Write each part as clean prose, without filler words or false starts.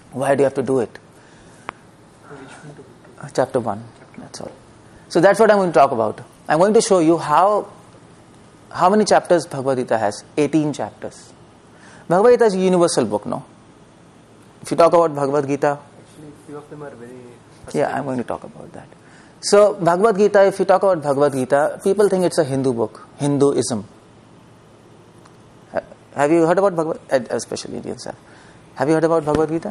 Why do you have to do it? Chapter 1. That's all. So that's what I'm going to talk about. I'm going to show you how many chapters Bhagavad Gita has. 18 chapters. Bhagavad Gita is a universal book, no? If you talk about Bhagavad Gita... Actually, few of them are very... Yeah, I'm going to talk about that. So, Bhagavad Gita, if you talk about Bhagavad Gita, people think it's a Hindu book, Hinduism. Have you heard about Bhagavad Gita? Especially Indians have. Have you heard about Bhagavad Gita?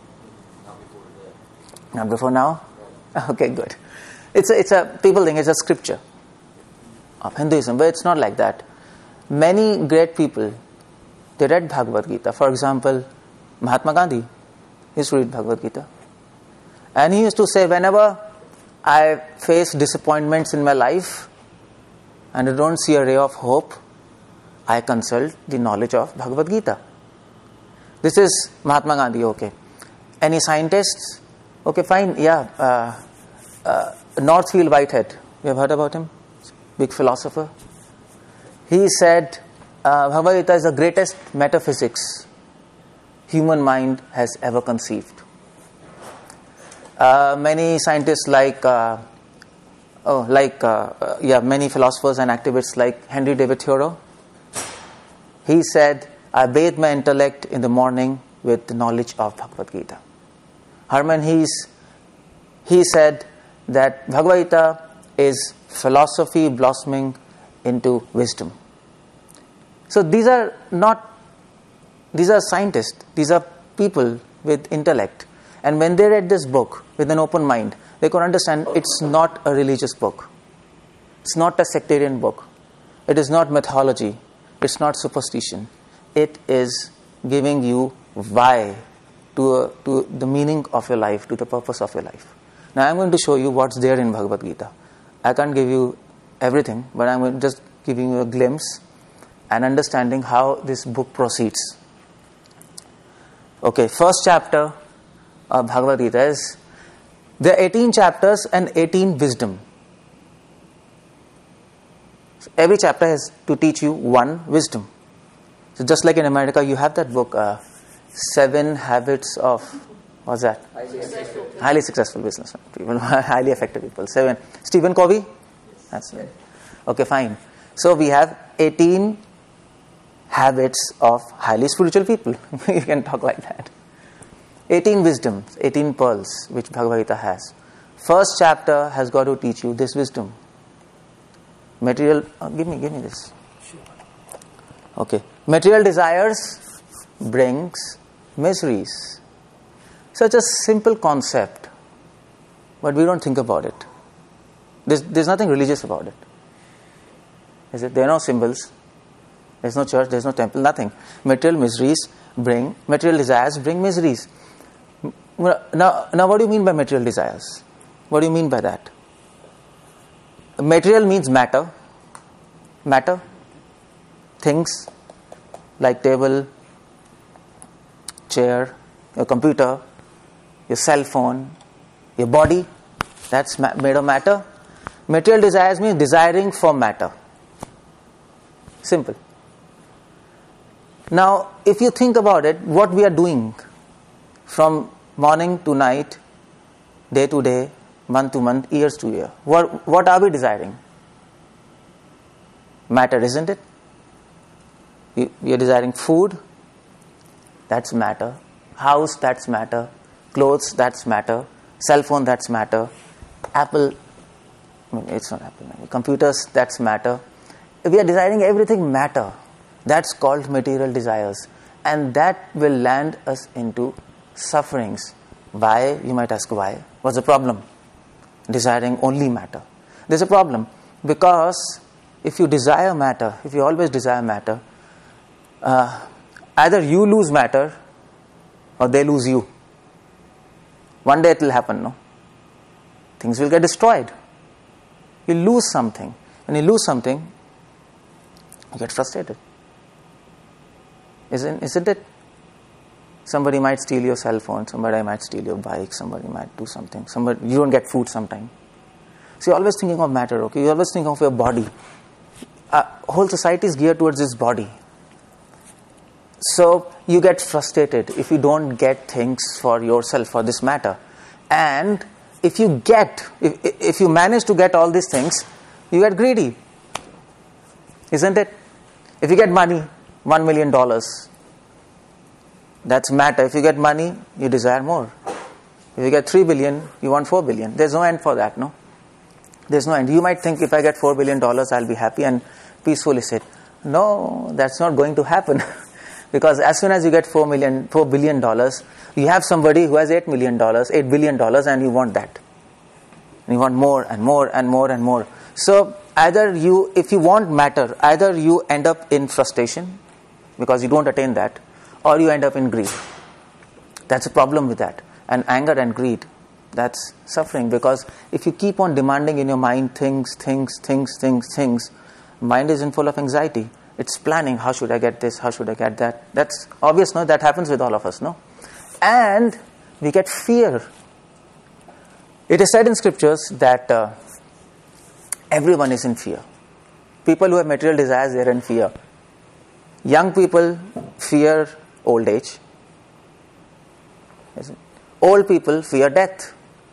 Not before now? Okay, good. People think it's a scripture of Hinduism, but it's not like that. Many great people, they read Bhagavad Gita. For example, Mahatma Gandhi used to read Bhagavad Gita. And he used to say, whenever I face disappointments in my life and I don't see a ray of hope, I consult the knowledge of Bhagavad Gita. This is Mahatma Gandhi, okay. Any scientists? Okay, fine, yeah. Northfield Whitehead, you have heard about him? Big philosopher. He said, Bhagavad Gita is the greatest metaphysics human mind has ever conceived. Many scientists many philosophers and activists like Henry David Thoreau. He said, I bathe my intellect in the morning with the knowledge of Bhagavad Gita. Herman Hesse, he said that Bhagavad Gita is philosophy blossoming into wisdom. So these are scientists, these are people with intellect. And when they read this book with an open mind, they could understand it's not a religious book. It's not a sectarian book. It is not mythology. It's not superstition. It is giving you why to the meaning of your life, to the purpose of your life. Now I'm going to show you what's there in Bhagavad Gita. I can't give you everything, but I'm just giving you a glimpse and understanding how this book proceeds. Okay, first chapter of Bhagavad Gita is, there are 18 chapters and 18 wisdom. So every chapter has to teach you one wisdom. So just like in America, you have that book, 7 Habits of, what's that? Highly successful businessmen, people, highly effective people. 7. Stephen Covey? That's it. Okay, fine. So we have 18 habits of highly spiritual people. You can talk like that. 18 wisdoms, 18 pearls, which Bhagavad Gita has. First chapter has got to teach you this wisdom. Material, give me this. Okay. Material desires brings miseries. Such a simple concept, but we don't think about it. There's nothing religious about it. Is it? There are no symbols. There's no church, there's no temple, nothing. Material desires bring miseries. Now what do you mean by material desires? What do you mean by that? Material means matter. Matter. Things like table, chair, your computer, your cell phone, your body. That's made of matter. Material desires means desiring for matter. Simple. Now, if you think about it, what we are doing from morning to night, day to day, month to month, years to year, what are we desiring? Matter, isn't it? We are desiring food, that's matter. House, that's matter. Clothes, that's matter. Cell phone, that's matter. It's not Apple. Computers, that's matter. We are desiring everything matter. That's called material desires. And that will land us into sufferings. Why? You might ask why. What's the problem? Desiring only matter. There's a problem. Because if you desire matter, if you always desire matter, either you lose matter or they lose you. One day it will happen, no? Things will get destroyed. You lose something. When you lose something, you get frustrated. Isn't it? Somebody might steal your cell phone, somebody might steal your bike, somebody might do something. You don't get food sometime. So you're always thinking of matter, okay? You're always thinking of your body. Whole society is geared towards this body. So you get frustrated if you don't get things for yourself, for this matter. And if you manage to get all these things, you get greedy. Isn't it? If you get money, $1 million, that's matter. If you get money, you desire more. If you get 3 billion, you want 4 billion. There's no end for that, no? There's no end. You might think if I get $4 billion, I'll be happy and peacefully sit. No, that's not going to happen. Because as soon as you get $4 billion, you have somebody who has $8 billion, and you want that. And you want more and more and more and more. So if you want matter, either you end up in frustration because you don't attain that, or you end up in greed. That's a problem with that. And anger and greed, that's suffering, because if you keep on demanding in your mind things, mind isn't full of anxiety. It's planning, how should I get this, how should I get that. That's obvious, no? That happens with all of us, no? And we get fear. It is said in scriptures that everyone is in fear. People who have material desires, they are in fear. Young people fear old age. Old people fear death.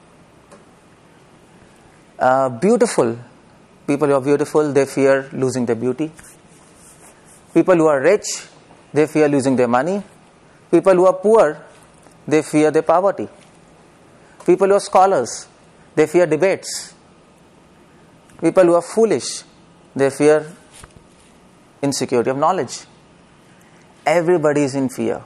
Beautiful people who are beautiful, they fear losing their beauty. People who are rich, they fear losing their money. People who are poor, they fear their poverty. People who are scholars, they fear debates. People who are foolish, they fear insecurity of knowledge. Everybody is in fear.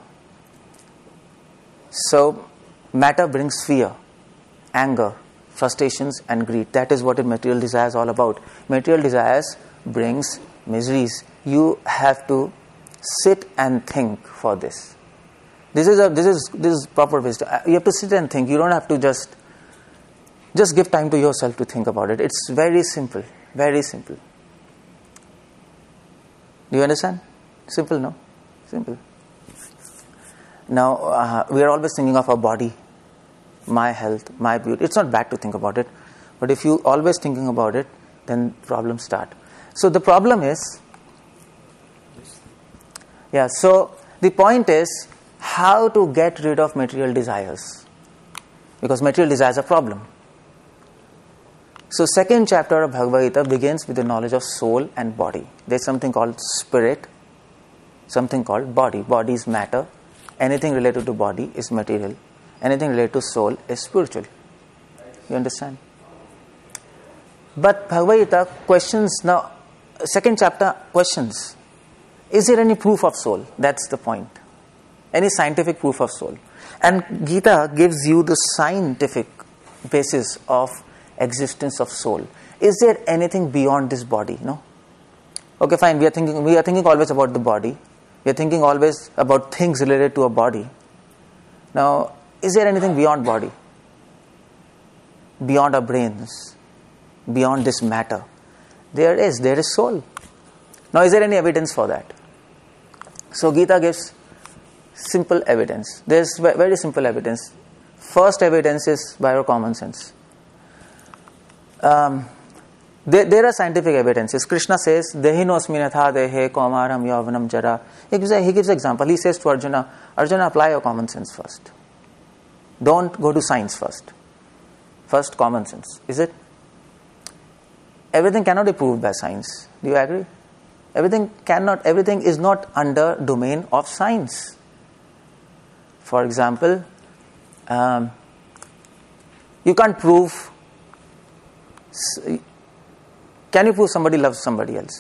So, matter brings fear, anger, frustrations and greed. That is what material desire is all about. Material desires brings miseries. You have to sit and think for this. This is proper wisdom. You have to sit and think. You don't have to just give time to yourself to think about it. It's very simple. Very simple. Do you understand? Simple, no? Simple. Now, we are always thinking of our body, my health, my beauty. It's not bad to think about it. But if you always thinking about it, then problems start. So the problem is, so the point is how to get rid of material desires. Because material desires are a problem. So second chapter of Bhagavad Gita begins with the knowledge of soul and body. There's something called spirit, something called body. Body is matter. Anything related to body is material. Anything related to soul is spiritual. You understand? But Bhagavad Gita questions now, second chapter questions. Is there any proof of soul? That's the point. Any scientific proof of soul? And Gita gives you the scientific basis of existence of soul. Is there anything beyond this body? No? Okay, fine. We are thinking always about the body. We are thinking always about things related to a body. Now, is there anything beyond body? Beyond our brains? Beyond this matter? There is soul. Now, is there any evidence for that? So, Gita gives simple evidence. There's very simple evidence. First evidence is by our common sense. There are scientific evidences. Krishna says, Dehinosmi natha dehe kaumaram yavanam jara. He gives example. He says to Arjuna, apply your common sense first. Don't go to science first. First, common sense. Is it? Everything cannot be proved by science. Do you agree? Everything is not under domain of science. For example, you can't prove. Can you prove somebody loves somebody else?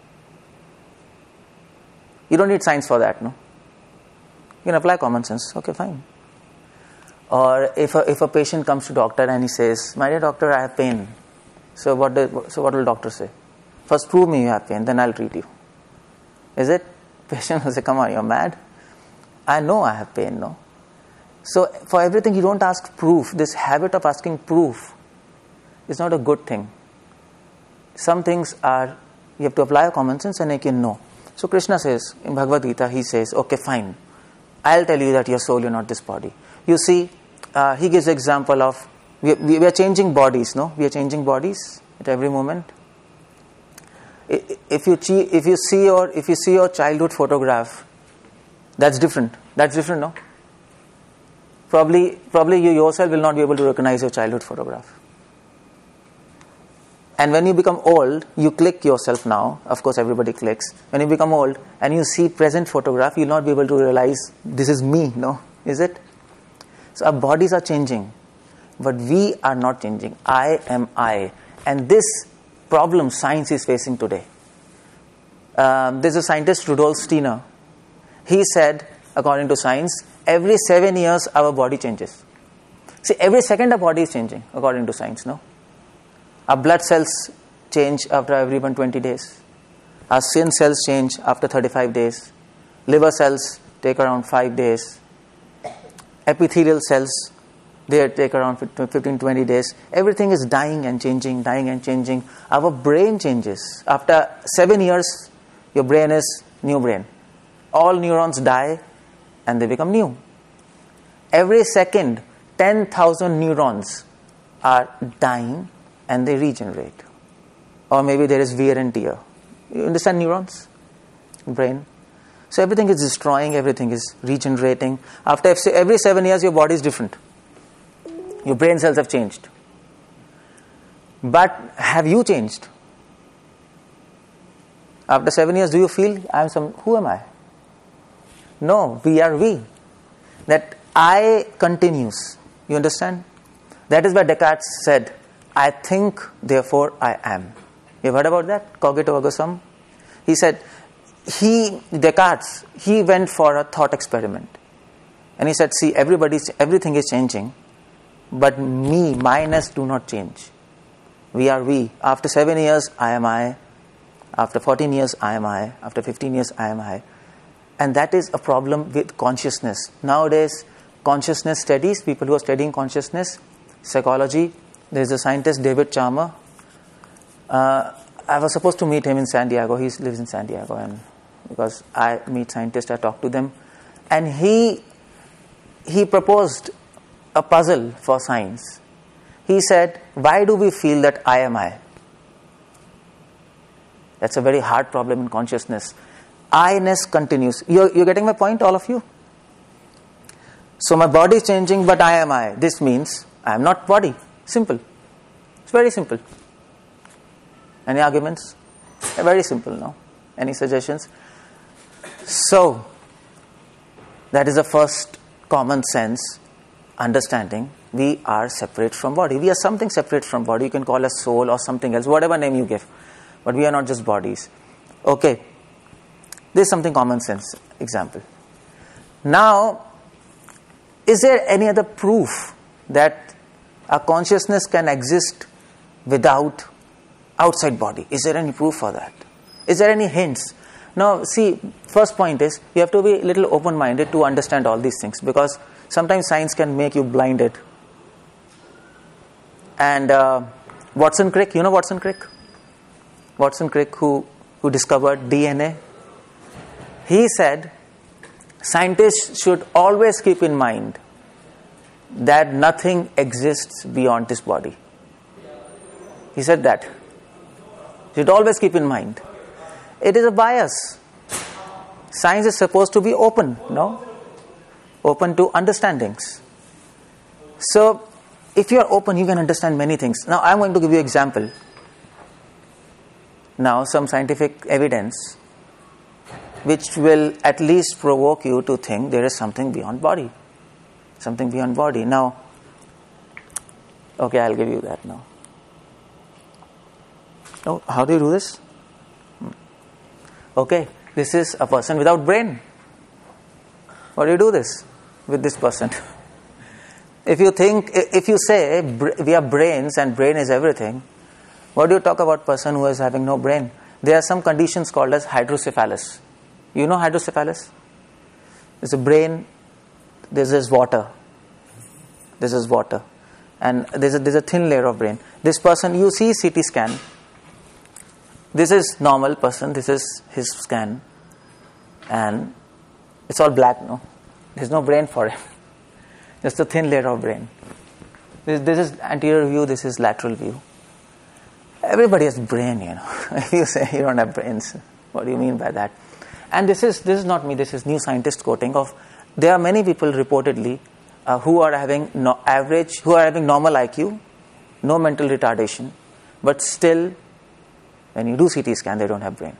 You don't need science for that, no? You can apply common sense. Okay, fine. Or if a patient comes to doctor and he says, "My dear doctor, I have pain." So what will doctor say? First, prove me you have pain, then I'll treat you. Is it? Patient will say, "Come on, you're mad. I know I have pain, no?" So for everything, you don't ask proof. This habit of asking proof is not a good thing. Some things you have to apply a common sense and you can know. So Krishna says, in Bhagavad Gita, he says, okay, fine. I'll tell you that your soul, you're not this body. You see, he gives example of, we are changing bodies, no? We are changing bodies at every moment. If you see your childhood photograph, That's different. That's different, no? Probably you yourself will not be able to recognize your childhood photograph. And when you become old, you click yourself now. Of course, everybody clicks. When you become old and you see present photograph, you'll not be able to realize this is me, no? Is it? So our bodies are changing, but we are not changing. I am I. And this problem science is facing today. There's a scientist, Rudolf Steiner. He said, according to science, every 7 years our body changes. See, every second our body is changing, according to science, no? Our blood cells change after every 120 days. Our skin cells change after 35 days. Liver cells take around 5 days. Epithelial cells, they take around 15-20 days. Everything is dying and changing, dying and changing. Our brain changes. After 7 years, your brain is new brain. All neurons die and they become new. Every second, 10,000 neurons are dying and they regenerate. Or maybe there is wear and tear. You understand neurons? Brain. So everything is destroying, everything is regenerating. After every 7 years, your body is different. Your brain cells have changed. But have you changed? After 7 years, do you feel, who am I? No, we are we. That I continues. You understand? That is why Descartes said, I think, therefore I am. You've heard about that? Cogito ergo sum. He said, Descartes, he went for a thought experiment. And he said, see, everything is changing, but me, myness do not change. We are we. After 7 years, I am I. After 14 years, I am I. After 15 years, I am I. And that is a problem with consciousness. Nowadays, consciousness studies, people who are studying consciousness, psychology, there is a scientist, David Chalmers. I was supposed to meet him in San Diego. He lives in San Diego, and because I meet scientists, I talk to them. And he proposed a puzzle for science. He said, why do we feel that I am I? That's a very hard problem in consciousness. I-ness continues. You're getting my point, all of you? So my body is changing, but I am I. This means I am not body. Simple. It's very simple. Any arguments? Very simple, no? Any suggestions? So, that is the first common sense understanding. We are separate from body. We are something separate from body. You can call us soul or something else, whatever name you give. But we are not just bodies. Okay. This is something common sense example. Now, is there any other proof that a consciousness can exist without outside body? Is there any proof for that? Is there any hints? Now, see, first point is you have to be a little open-minded to understand all these things, because sometimes science can make you blinded. And Watson Crick, you know Watson Crick? Watson Crick, who discovered DNA. He said scientists should always keep in mind that nothing exists beyond this body. He said that. You should always keep in mind. It is a bias. Science is supposed to be open, no? Open to understandings. So, if you are open, you can understand many things. Now, I am going to give you an example. Now, some scientific evidence which will at least provoke you to think there is something beyond body. Something beyond body. Now, okay, I'll give you that now. Oh, how do you do this? Okay, this is a person without brain. What do you do this with this person? If you say we have brains and brain is everything, what do you talk about person who is having no brain? There are some conditions called as hydrocephalus. You know hydrocephalus? There's a brain, there's this water. This is water. And there's a thin layer of brain. This person, you see CT scan. This is normal person, this is his scan. And it's all black, no? There's no brain for him. Just a thin layer of brain. This is anterior view, this is lateral view. Everybody has brain, you know. If you say you don't have brains, what do you mean by that? And this is not me, this is New Scientist quoting of, there are many people reportedly who are having normal IQ, no mental retardation, but still, when you do CT scan, they don't have brain.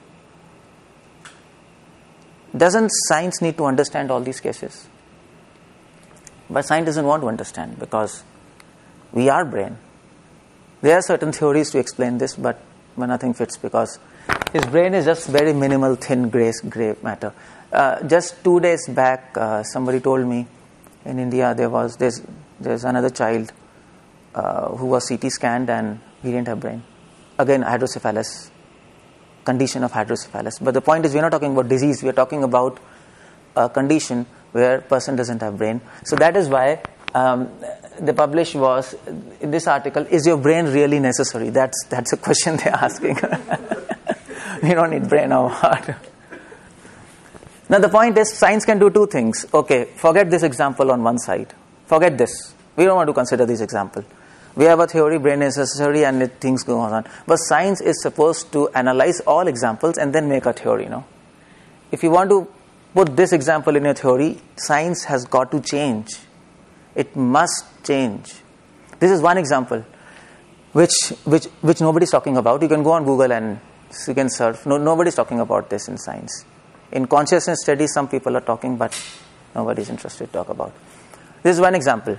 Doesn't science need to understand all these cases? But science doesn't want to understand, because we are brain. There are certain theories to explain this, but nothing fits, because his brain is just very minimal, thin, gray matter. Just 2 days back, somebody told me in India there's another child who was CT scanned and he didn't have brain. Again, hydrocephalus, condition of hydrocephalus. But the point is, we're not talking about disease, we're talking about a condition where a person doesn't have brain. So that is why the publish was in this article, is your brain really necessary? That's a question they're asking. You don't need brain or what? Now the point is, science can do two things. Okay, forget this example on one side. Forget this. We don't want to consider this example. We have a theory, brain is necessary, and things go on. But science is supposed to analyze all examples and then make a theory, no? If you want to put this example in a theory, science has got to change. It must change. This is one example which nobody's talking about. You can go on Google and you can search. Nobody's talking about this in science. In consciousness studies, some people are talking, but nobody's interested to talk about. This is one example.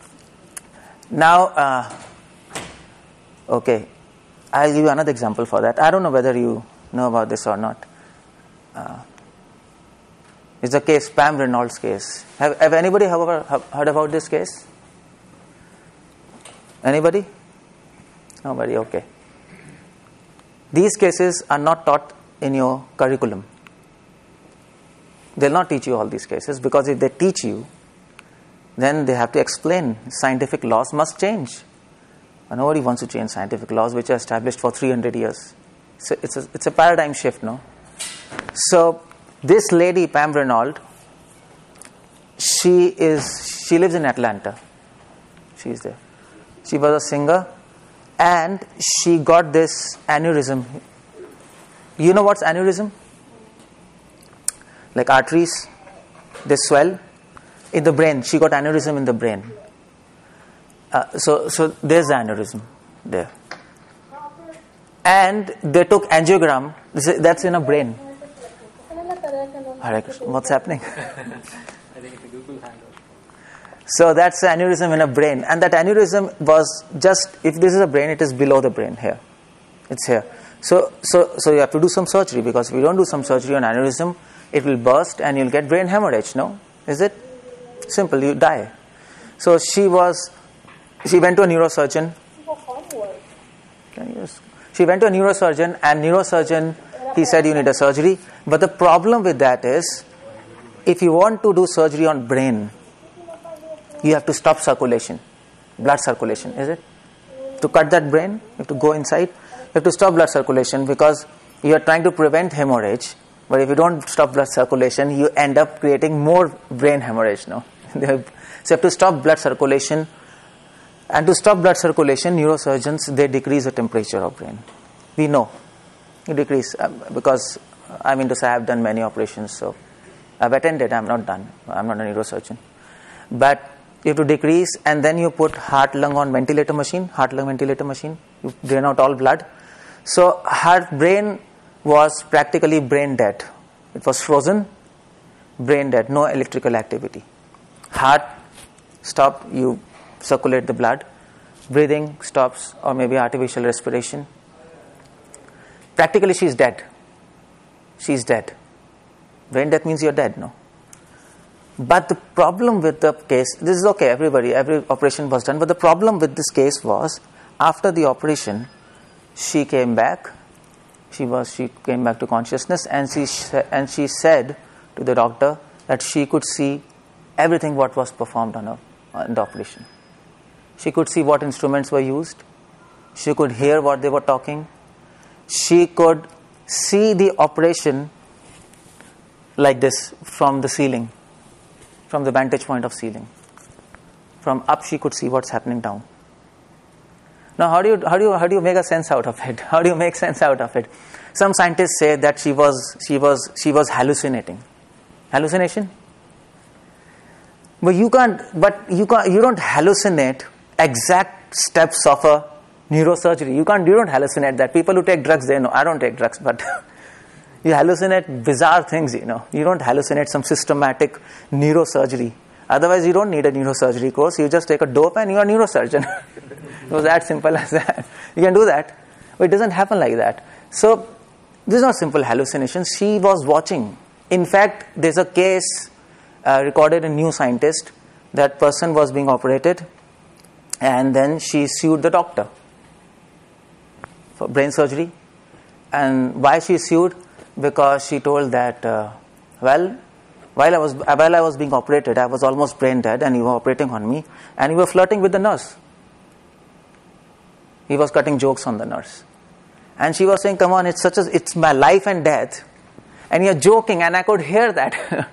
Now, okay, I'll give you another example for that. I don't know whether you know about this or not. It's the case, Pam Reynolds case. Have anybody heard about this case? Anybody? Nobody, okay. These cases are not taught in your curriculum. They'll not teach you all these cases, because if they teach you, then they have to explain scientific laws must change. And nobody wants to change scientific laws which are established for 300 years. So it's a paradigm shift, no? So this lady, Pam Reynolds, she lives in Atlanta. She's there. She was a singer, and she got this aneurysm. You know what's aneurysm? Like arteries, they swell in the brain. She got aneurysm in the brain. So there's the aneurysm there. And they took angiogram. That's in a brain. Hare Krishna. What's happening? I think it's a Google handle. So that's the aneurysm in a brain. And that aneurysm was just, if this is a brain, it is below the brain here. It's here. So you have to do some surgery, because if you don't do some surgery on aneurysm, it will burst and you'll get brain hemorrhage, no? Is it? Simple, you die. So she went to a neurosurgeon. She went to a neurosurgeon, and neurosurgeon, he said you need a surgery. But the problem with that is, if you want to do surgery on brain, you have to stop circulation, blood circulation, is it? To cut that brain, you have to go inside, you have to stop blood circulation, because you are trying to prevent hemorrhage. But if you don't stop blood circulation, you end up creating more brain hemorrhage, no? So you have to stop blood circulation. And to stop blood circulation, neurosurgeons, they decrease the temperature of brain. We know. You decrease, because I mean to say, I have done many operations, so I've attended, I'm not done. I'm not a neurosurgeon. But you have to decrease, and then you put heart-lung ventilator machine. You drain out all blood. So her brain was practically brain dead. It was frozen, brain dead, no electrical activity. Heart stopped, you circulate the blood. Breathing stops, or maybe artificial respiration. Practically she's dead. She's dead. Brain death means you're dead, no? But the problem with the case, this is okay, every operation was done, but the problem with this case was, after the operation, she came back. She came back to consciousness, and she said to the doctor that she could see everything what was performed on her in the operation. She could see what instruments were used. She could hear what they were talking. She could see the operation like this from the ceiling, from the vantage point of ceiling. From up she could see what's happening down. Now, how do you make a sense out of it? How do you make sense out of it? Some scientists say that she was hallucinating. Hallucination? But you don't hallucinate exact steps of a neurosurgery. You don't hallucinate that. People who take drugs, they know. I don't take drugs, but you hallucinate bizarre things, You don't hallucinate some systematic neurosurgery. Otherwise, you don't need a neurosurgery course. You just take a dope and you are a neurosurgeon. It was that simple as that. You can do that. But it doesn't happen like that. So, this is not simple hallucination. She was watching. In fact, there's a case recorded in New Scientist. That person was being operated and then she sued the doctor for brain surgery. And why she sued? Because she told that, while I was being operated, I was almost brain dead and you were operating on me and you were flirting with the nurse. He was cutting jokes on the nurse. And she was saying, come on, it's my life and death. And you're joking, and I could hear that.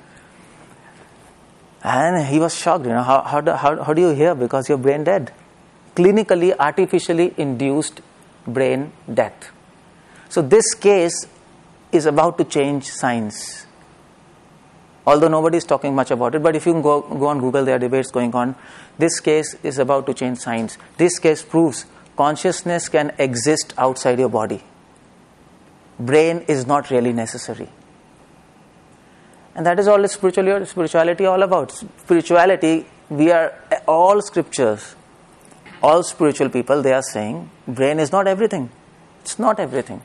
And he was shocked, how do you hear? Because you're brain dead. Clinically, artificially induced brain death. So this case is about to change science. Although nobody is talking much about it, but if you can go on Google, there are debates going on. This case is about to change science. This case proves consciousness can exist outside your body. Brain is not really necessary. And that is all spirituality all about. Spirituality, we are all scriptures, all spiritual people, they are saying brain is not everything. It's not everything.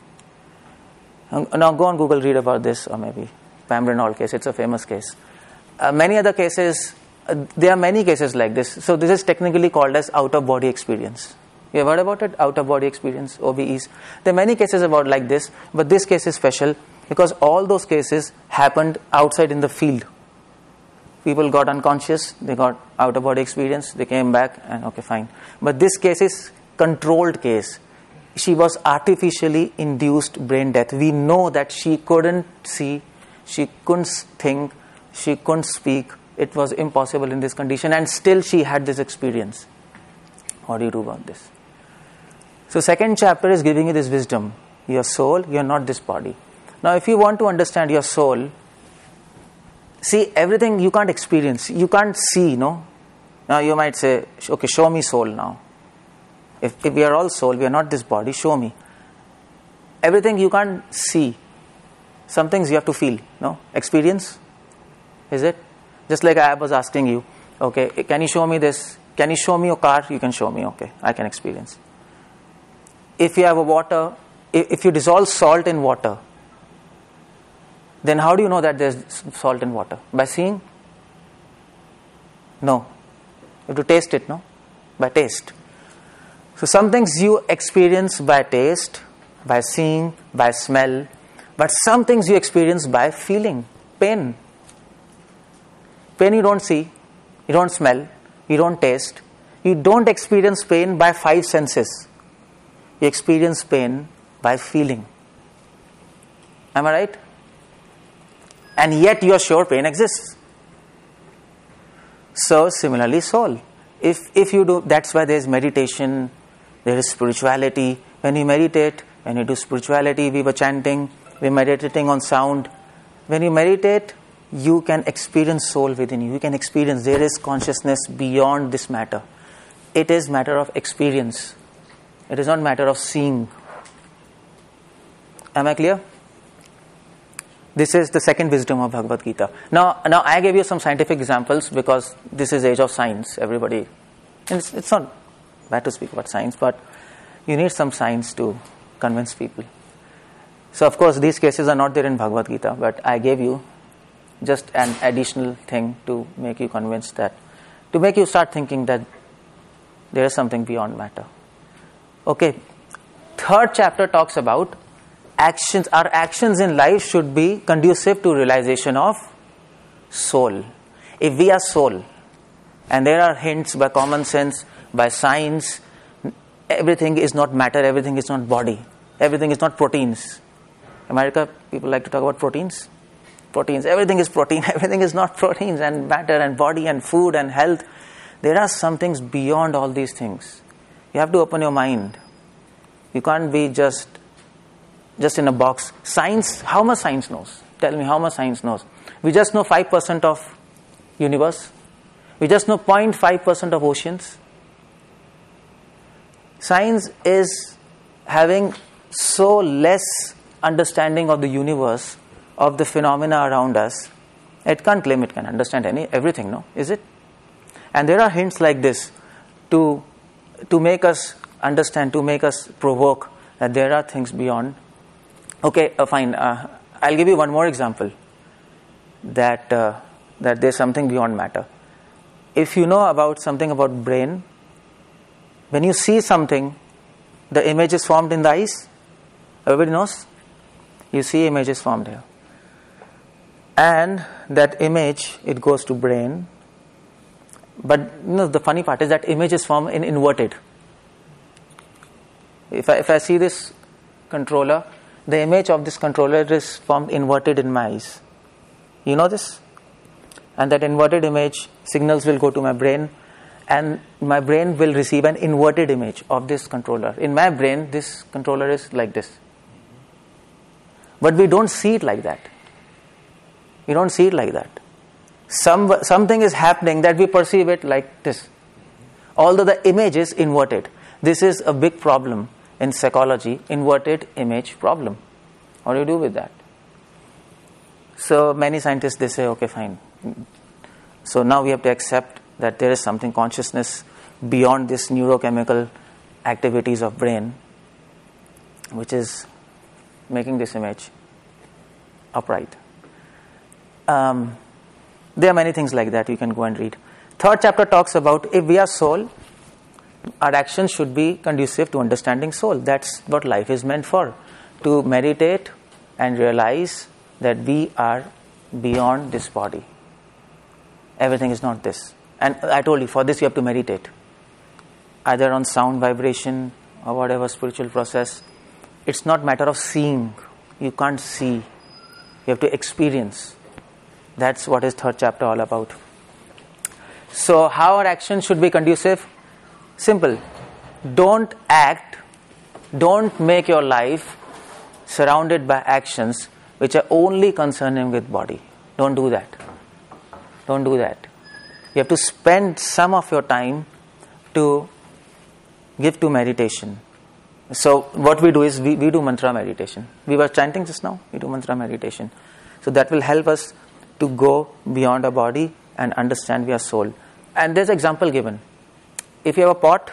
Now go on Google, read about this, or maybe Pam Reynolds case. It's a famous case. Many other cases, there are many cases like this. So this is technically called as out-of-body experience. You have heard about it? Out-of-body experience, OBEs. There are many cases about like this, but this case is special because all those cases happened outside in the field. People got unconscious, they got out-of-body experience, they came back, and okay, fine. But this case is controlled case. She was artificially induced brain death. We know that she couldn't see, she couldn't think, she couldn't speak. It was impossible in this condition, and still she had this experience. What do you do about this? So second chapter is giving you this wisdom. Your soul, you are not this body. Now if you want to understand your soul, see, everything you can't experience, you can't see, no? Now you might say, okay, show me soul now. If we are all soul, we are not this body, show me. Everything you can't see. Some things you have to feel, no? Experience, is it? Just like I was asking you, okay, can you show me this? Can you show me your car? You can show me, okay, I can experience. If you have a water, if you dissolve salt in water, then how do you know that there's salt in water? By seeing? No. You have to taste it, no? By taste. So some things you experience by taste, by seeing, by smell, but some things you experience by feeling. Pain. Pain you don't see, you don't smell, you don't taste. You don't experience pain by 5 senses. You experience pain by feeling. Am I right? And yet you are sure pain exists. So similarly soul. If you do, that's why there is meditation, there is spirituality. When you meditate, when you do spirituality, we were chanting, we're meditating on sound. When you meditate, you can experience soul within you. You can experience there is consciousness beyond this matter. It is matter of experience. It is not matter of seeing. Am I clear? This is the second wisdom of Bhagavad Gita. Now I gave you some scientific examples because this is age of science. Everybody, it's not bad to speak about science, but you need some science to convince people. So of course these cases are not there in Bhagavad Gita, but I gave you just an additional thing to make you convinced that, to make you start thinking that there is something beyond matter. Okay, third chapter talks about actions. Our actions in life should be conducive to realization of soul. If we are soul, and there are hints by common sense, by science, everything is not matter, everything is not body, everything is not proteins. America, people like to talk about proteins. Proteins, everything is protein, everything is not proteins and matter and body and food and health. There are some things beyond all these things. You have to open your mind. You can't be just in a box. Science, how much science knows? Tell me how much science knows. We just know 5% of universe. We just know 0.5% of oceans. Science is having so less understanding of the universe, of the phenomena around us. It can't claim it can understand everything, no? Is it? And there are hints like this to make us understand, to make us provoke that there are things beyond. Okay, fine. I'll give you one more example that there's something beyond matter. If you know about something about brain, when you see something, the image is formed in the eyes. Everybody knows? You see images formed here. And that image, it goes to brain. But the funny part is that image is formed in inverted. If I see this controller, the image of this controller is formed inverted in my eyes. You know this? And that inverted image, signals will go to my brain, and my brain will receive an inverted image of this controller. In my brain, this controller is like this. But we don't see it like that. We don't see it like that. Something is happening that we perceive it like this. Although the image is inverted. This is a big problem in psychology, inverted image problem. What do you do with that? So many scientists, they say, okay, fine. So now we have to accept that there is something, consciousness beyond this neurochemical activities of brain, which is making this image upright. There are many things like that you can go and read. Third chapter talks about if we are soul, our actions should be conducive to understanding soul. That's what life is meant for. To meditate and realize that we are beyond this body. Everything is not this. And I told you, for this you have to meditate. Either on sound vibration or whatever spiritual process. It's not matter of seeing. You can't see. You have to experience. That's what is third chapter all about. So how our action should be conducive? Simple. Don't act. Don't make your life surrounded by actions which are only concerning with body. Don't do that. Don't do that. You have to spend some of your time to give to meditation. So what we do is we do mantra meditation. We were chanting just now. We do mantra meditation. So that will help us to go beyond our body and understand we are soul. And there's an example given. If you have a pot,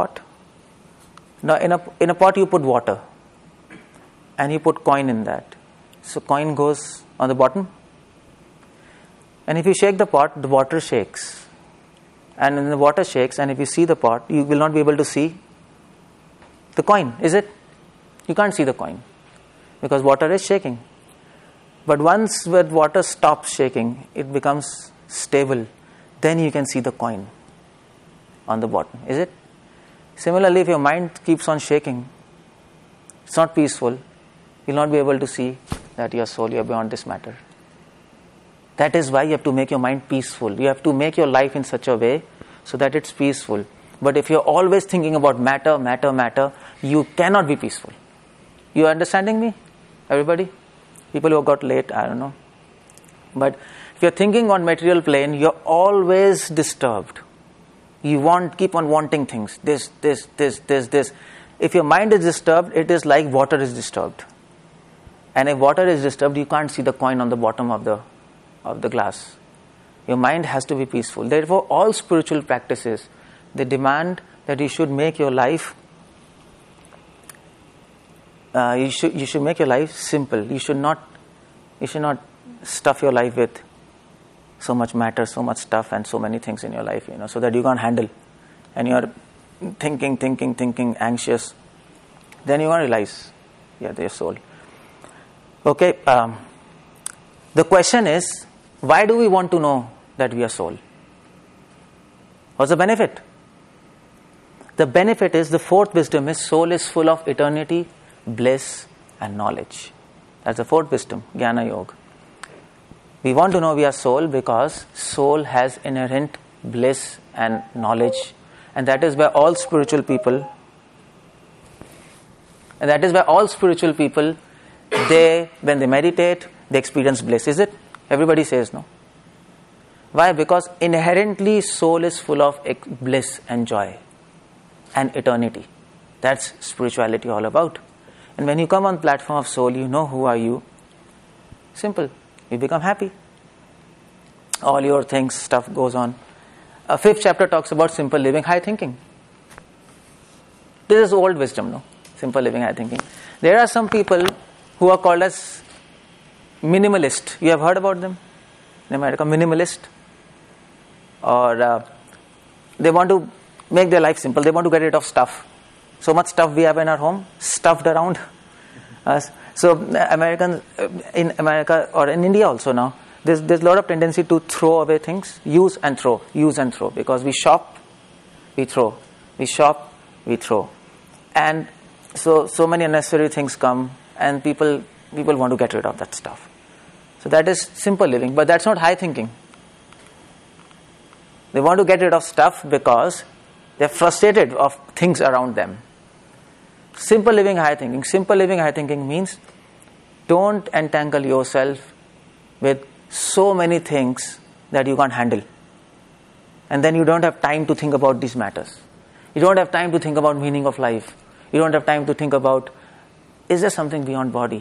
Now in a pot you put water. And you put coin in that. So coin goes on the bottom. And if you shake the pot, the water shakes. And when the water shakes, and if you see the pot, you will not be able to see the coin, is it? You can't see the coin. Because water is shaking. But once the water stops shaking, it becomes stable. Then you can see the coin on the bottom, is it? Similarly, if your mind keeps on shaking, it's not peaceful. You'll not be able to see that you are soul, you are beyond this matter. That is why you have to make your mind peaceful. You have to make your life in such a way so that it's peaceful. But if you're always thinking about matter, you cannot be peaceful. You are understanding me? Everybody? People who got late, I don't know. But if you're thinking on material plane, you're always disturbed. You keep on wanting things. This. If your mind is disturbed, it is like water is disturbed. And if water is disturbed, you can't see the coin on the bottom of the glass. Your mind has to be peaceful. Therefore, all spiritual practices, they demand that you should make your life you should make your life simple. You should not stuff your life with so much matter, so much stuff, and so many things in your life, so that you can't handle. And you are thinking, anxious. Then you won't realize, your soul. Okay, the question is, why do we want to know that we are soul? What's the benefit? The benefit is, the fourth wisdom is, soul is full of eternity, bliss and knowledge. That's the fourth wisdom, Jnana Yoga. We want to know we are soul because soul has inherent bliss and knowledge And that is why all spiritual people, they, when they meditate, they experience bliss. Is it? Everybody says no. Why? Because inherently soul is full of bliss and joy and eternity. That's spirituality all about. And when you come on platform of soul, you know who are you. Simple. You become happy. All your things, stuff goes on. A 5th chapter talks about simple living, high thinking. This is old wisdom, no? Simple living, high thinking. There are some people who are called as minimalist. You have heard about them in America, minimalist. Or they want to make their life simple. They want to get rid of stuff. So much stuff we have in our home, stuffed around us. So Americans, in America or in India also now, there's a lot of tendency to throw away things, use and throw, because we shop, we throw, we shop, we throw. And so many unnecessary things come, and people want to get rid of that stuff. So that is simple living, but that's not high thinking. They want to get rid of stuff because they're frustrated of things around them. Simple living, high thinking. Simple living, high thinking means don't entangle yourself with so many things that you can't handle. And then you don't have time to think about these matters. You don't have time to think about meaning of life. You don't have time to think about, is there something beyond body?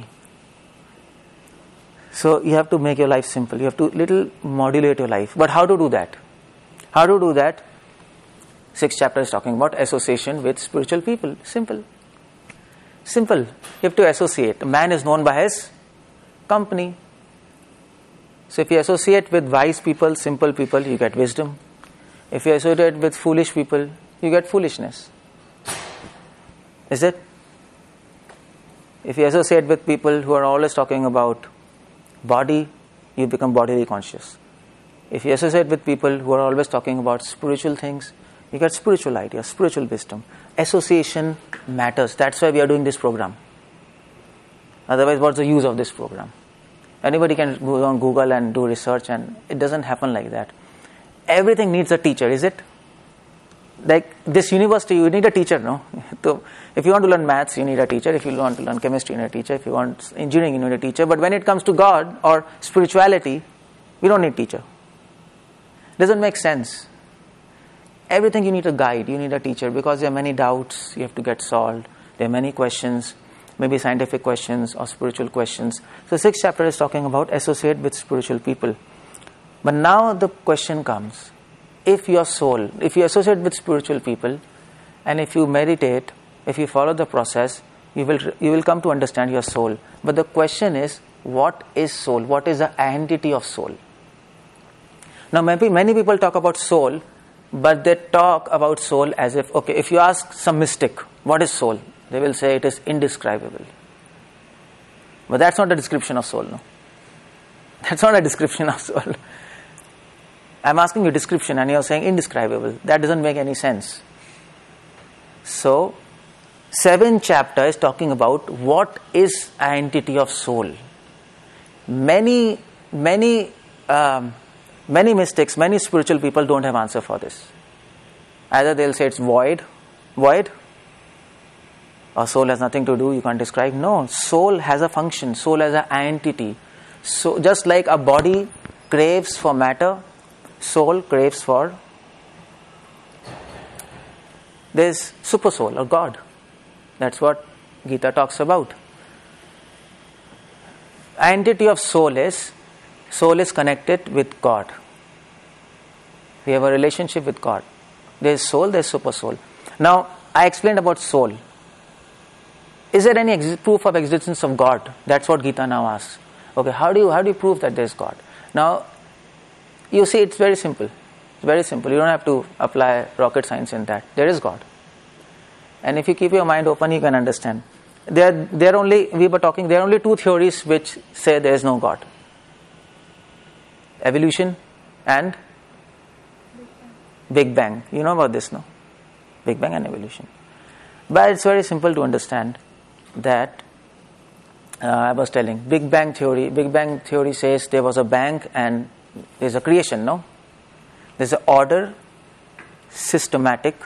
So you have to make your life simple. You have to little modulate your life. But how to do that? How to do that? 6th chapter is talking about association with spiritual people. Simple. Simple. You have to associate. A man is known by his company. So if you associate with wise people, simple people, you get wisdom. If you associate with foolish people, you get foolishness. Is it? If you associate with people who are always talking about body, you become bodily conscious. If you associate with people who are always talking about spiritual things, you get spiritual ideas, spiritual wisdom. Association matters. That's why we are doing this program. Otherwise, what's the use of this program? Anybody can go on Google and do research, and it doesn't happen like that. Everything needs a teacher, is it? Like this university, you need a teacher, no? So if you want to learn maths, you need a teacher. If you want to learn chemistry, you need a teacher. If you want engineering, you need a teacher. But when it comes to God or spirituality, we don't need a teacher. Doesn't make sense. Everything you need a guide, you need a teacher, because there are many doubts you have to get solved. There are many questions, maybe scientific questions or spiritual questions. So 6th chapter is talking about associate with spiritual people. But now the question comes, if your soul, if you associate with spiritual people, and if you meditate, if you follow the process, you will come to understand your soul. But the question is, what is soul? What is the entity of soul? Now maybe many people talk about soul, but they talk about soul as if, okay, if you ask some mystic, what is soul? They will say it is indescribable. But that's not a description of soul, no? That's not a description of soul. I'm asking you description and you're saying indescribable. That doesn't make any sense. So, 7th chapter is talking about what is entity of soul. Many mystics, many spiritual people don't have answer for this. Either they'll say it's void, or soul has nothing to do, you can't describe. No, soul has a function, soul has an entity. So just like a body craves for matter, soul craves for this super soul or God. That's what Gita talks about. Entity of soul is connected with God. We have a relationship with God. There is soul, there is super soul. Now, I explained about soul. Is there any proof of existence of God? That's what Gita now asks. Okay, how do you prove that there is God? Now, you see, it's very simple. It's very simple. You don't have to apply rocket science in that. There is God. And if you keep your mind open, you can understand. There are only 2 theories which say there is no God. Evolution and Big Bang. You know about this, no? Big Bang and evolution. But it's very simple to understand that I was telling Big Bang theory says there was a bang and there's a creation, no? There's an order, systematic,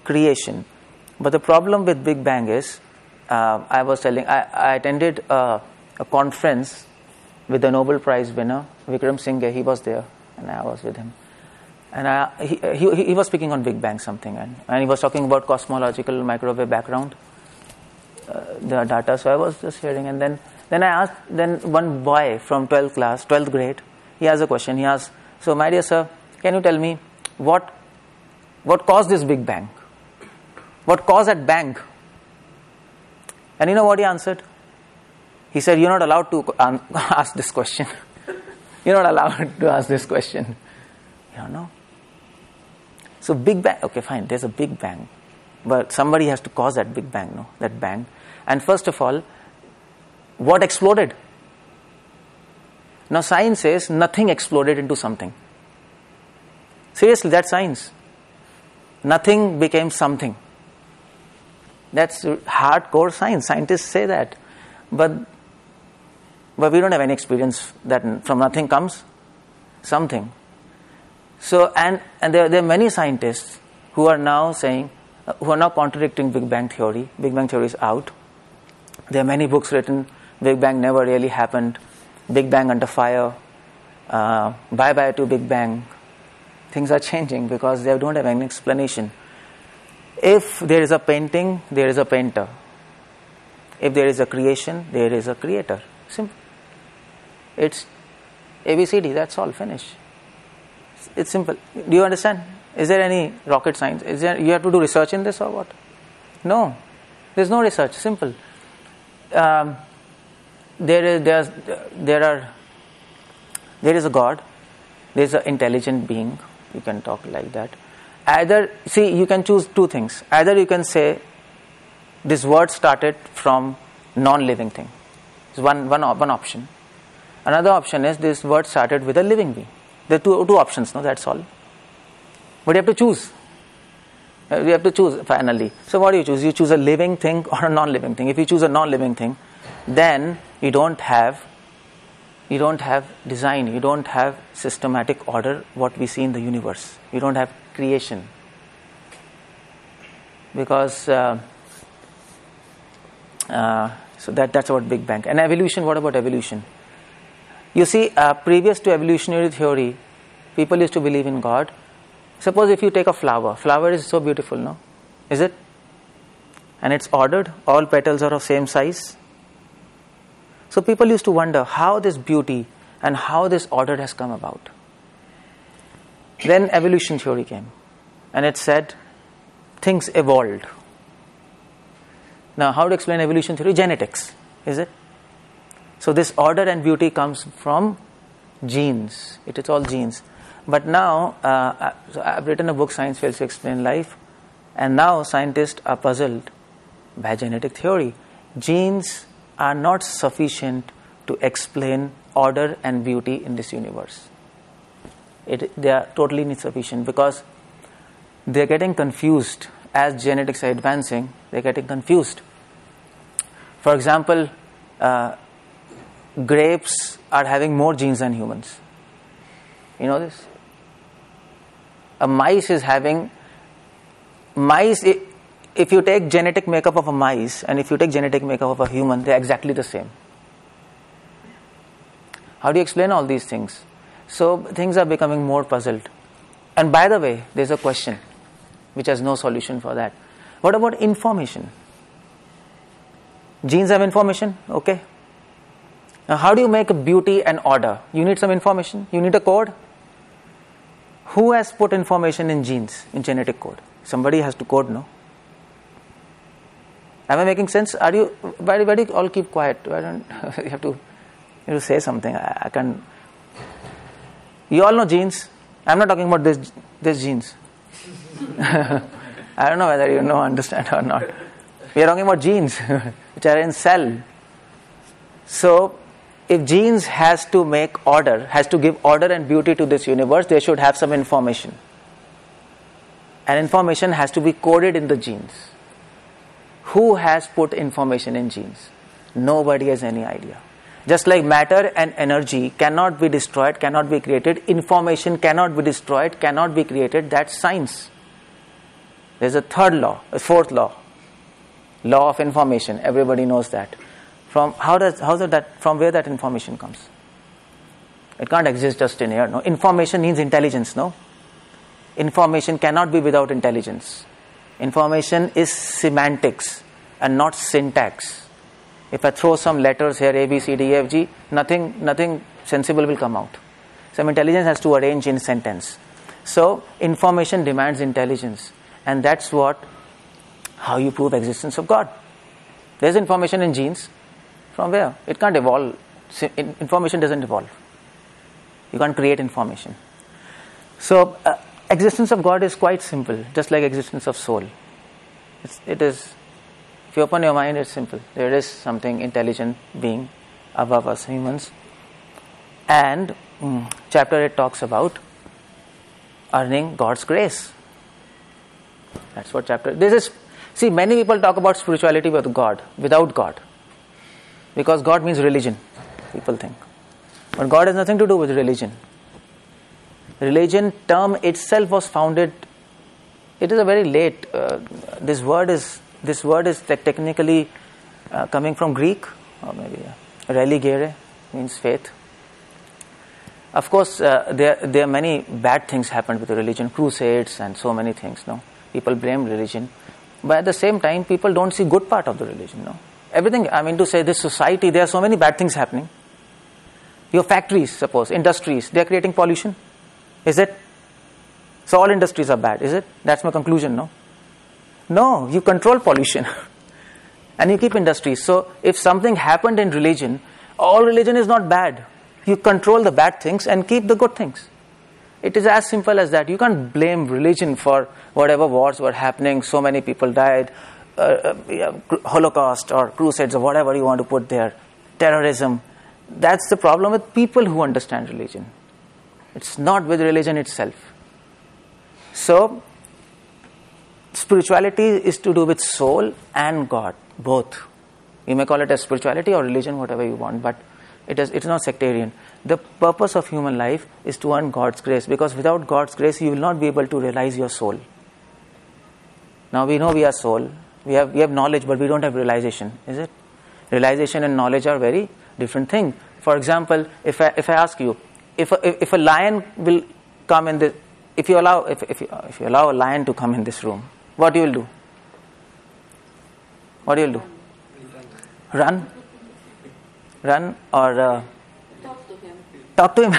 creation. But the problem with Big Bang is, I was telling, I attended a conference with the Nobel Prize winner, Vikram Singh. He was there, and I was with him. And he was speaking on Big Bang something, and he was talking about cosmological microwave background, the data. So I was just hearing, and then I asked, then one boy from 12th grade, he has a question. He asked, so my dear sir, can you tell me what caused this Big Bang? What caused that bang? And you know what he answered? He said, you're not allowed to ask this question. You're not allowed to ask this question. You don't know. So Big Bang, okay fine, there's a Big Bang. But somebody has to cause that Big Bang, no? That bang. And first of all, what exploded? Now science says nothing exploded into something. Seriously, that's science. Nothing became something. That's hardcore science. Scientists say that. But we don't have any experience that from nothing comes something. So, and there are many scientists who are now saying, who are now contradicting Big Bang theory. Big Bang theory is out. There are many books written, Big Bang never really happened, Big Bang under fire, bye-bye to Big Bang. Things are changing because they don't have any explanation. If there is a painting, there is a painter. If there is a creation, there is a creator. Simple. It's ABCD, that's all, finish. It's simple. Do you understand? Is there any rocket science? You have to do research in this or what? No. There's no research. Simple. There is a God. There is an intelligent being. You can talk like that. Either, see, you can choose two things. Either you can say, this word started from non-living thing. It's one option. Another option is, this word started with a living being. There are two options, no? That's all. But you have to choose. You have to choose finally. So what do you choose? You choose a living thing or a non-living thing. If you choose a non-living thing, then you don't have design, you don't have systematic order, what we see in the universe. You don't have creation. Because so that's about Big Bang. And evolution, what about evolution? You see, previous to evolutionary theory, people used to believe in God. Suppose if you take a flower is so beautiful, no? Is it? And it's ordered, all petals are of same size. So people used to wonder how this beauty and how this order has come about. Then evolution theory came, and it said things evolved. Now how to explain evolution theory? Genetics, is it? So this order and beauty comes from genes. It is all genes. But now, I've written a book, Science Fails to Explain Life, and now scientists are puzzled by genetic theory. Genes are not sufficient to explain order and beauty in this universe. They are totally insufficient because they're getting confused. As genetics are advancing, they're getting confused. For example, grapes are having more genes than humans. You know this? A mice is having... If you take genetic makeup of a mice and if you take genetic makeup of a human, they're exactly the same. How do you explain all these things? So things are becoming more puzzled. And by the way, there's a question which has no solution for that. What about information? Genes have information, okay. Now how do you make a beauty and order? You need some information, you need a code. Who has put information in genes, in genetic code? Somebody has to code, no? Am I making sense? Why do you all keep quiet? Why don't you have to say something? I can. You all know genes. I'm not talking about this genes. I don't know whether you understand or not. We are talking about genes which are in cell. So if genes has to make order, has to give order and beauty to this universe, they should have some information. And information has to be coded in the genes. Who has put information in genes? Nobody has any idea. Just like matter and energy cannot be destroyed, cannot be created, information cannot be destroyed, cannot be created, that's science. There's a third law, a fourth law of information. Everybody knows that. From from where that information comes? It can't exist just in air. No, information needs intelligence. No, information cannot be without intelligence. Information is semantics and not syntax. If I throw some letters here, A, B, C, D, E, F, G, nothing sensible will come out. Some intelligence has to arrange in sentence. So information demands intelligence, and that's how you prove existence of God. There's information in genes. From where? It can't evolve. Information doesn't evolve. You can't create information. So existence of God is quite simple, just like existence of soul. It is. If you open your mind, it's simple. There is something intelligent being above us humans. And chapter 8 talks about earning God's grace. That's what chapter. See, many people talk about spirituality without God. Because God means religion, people think. But God has nothing to do with religion. Religion term itself was founded, it is a very late, this word is technically coming from Greek, or maybe religare, means faith. Of course, there are many bad things happened with religion, crusades and so many things. No, people blame religion, but at the same time, people don't see good part of the religion. No, everything. I mean to say, this society, there are so many bad things happening. Your factories, suppose industries, they are creating pollution. Is it? So all industries are bad. Is it? That's my conclusion. No, you control pollution, and you keep industries. So if something happened in religion, all religion is not bad. You control the bad things and keep the good things. It is as simple as that. You can't blame religion for whatever wars were happening, so many people died, Holocaust or crusades or whatever you want to put there, terrorism. That's the problem with people who understand religion. It's not with religion itself. So, spirituality is to do with soul and God, both. You may call it as spirituality or religion, whatever you want, but it's not sectarian. The purpose of human life is to earn God's grace, because without God's grace you will not be able to realize your soul. Now we know we are soul, we have knowledge, but we don't have realization, is it? Realization and knowledge are very different things. For example, if I ask you, if a lion will come in if you allow a lion to come in this room, what you will do? What you will do? Run? Run or talk to him?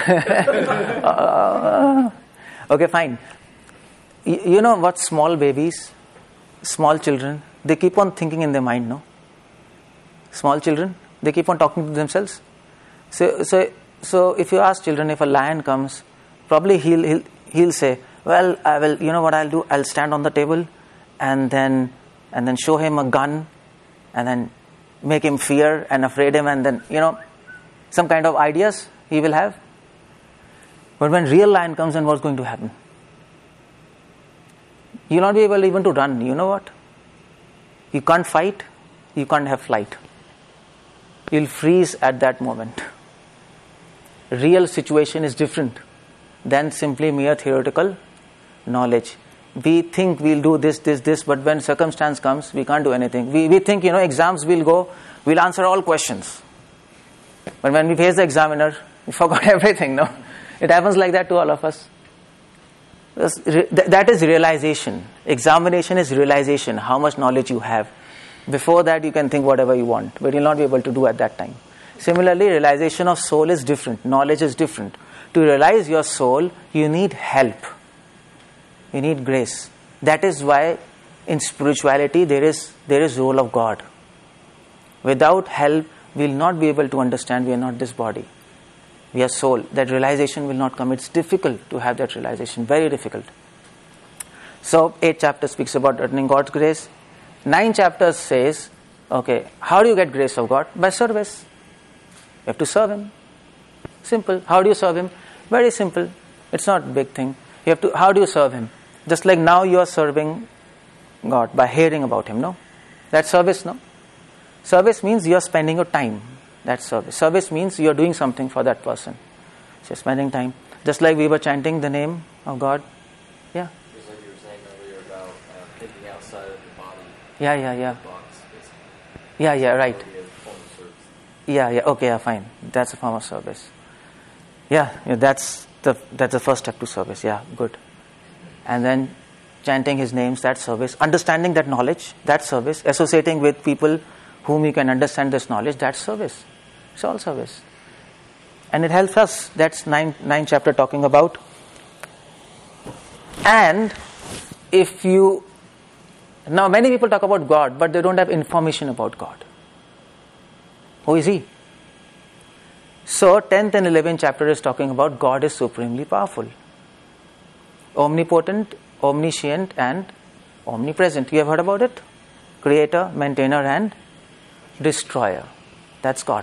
Okay, fine. You know what small babies, small children, they keep on thinking in their mind, no? Small children, they keep on talking to themselves. So if you ask children, if a lion comes, probably he'll say, well, I will. You know what I'll do? I'll stand on the table, and then show him a gun, and then make him fear and afraid him, and then some kind of ideas he will have. But when real lion comes, then what's going to happen? You'll not be able even to run. You know what? You can't fight. You can't have flight. You'll freeze at that moment. Real situation is different than simply mere theoretical knowledge. We think we'll do this, but when circumstance comes, we can't do anything. We think, exams we'll answer all questions. But when we face the examiner, we forgot everything, no? It happens like that to all of us. That is realization. Examination is realization, how much knowledge you have. Before that, you can think whatever you want, but you'll not be able to do at that time. Similarly, realization of soul is different. Knowledge is different. To realize your soul, you need help. You need grace. That is why in spirituality there is role of God. Without help, we will not be able to understand we are not this body. We are soul. That realization will not come. It's difficult to have that realization. Very difficult. So 8 chapters speaks about earning God's grace. 9 chapters says, okay, how do you get grace of God? By service. You have to serve Him. Simple. How do you serve Him? Very simple. It's not a big thing. How do you serve Him? Just like now you are serving God by hearing about Him, no? That's service, no? Service means you are spending your time. That's service. Service means you are doing something for that person. So you're spending time. Just like we were chanting the name of God. Yeah. Just like you were saying earlier about thinking outside of the body. Yeah. Box, basically. Yeah, right. Would be a form of service. Yeah, okay, yeah, fine. That's a form of service. Yeah, that's the first step to service. Yeah, good. And then chanting his names, that's service. Understanding that knowledge, that's service. Associating with people whom you can understand this knowledge, that's service. It's all service. And it helps us. That's 9th chapter talking about. And if you... Now many people talk about God, but they don't have information about God. Who is He? So 10th and 11th chapter is talking about God is supremely powerful. Omnipotent, omniscient and omnipresent. You have heard about it? Creator, maintainer and destroyer. That's God.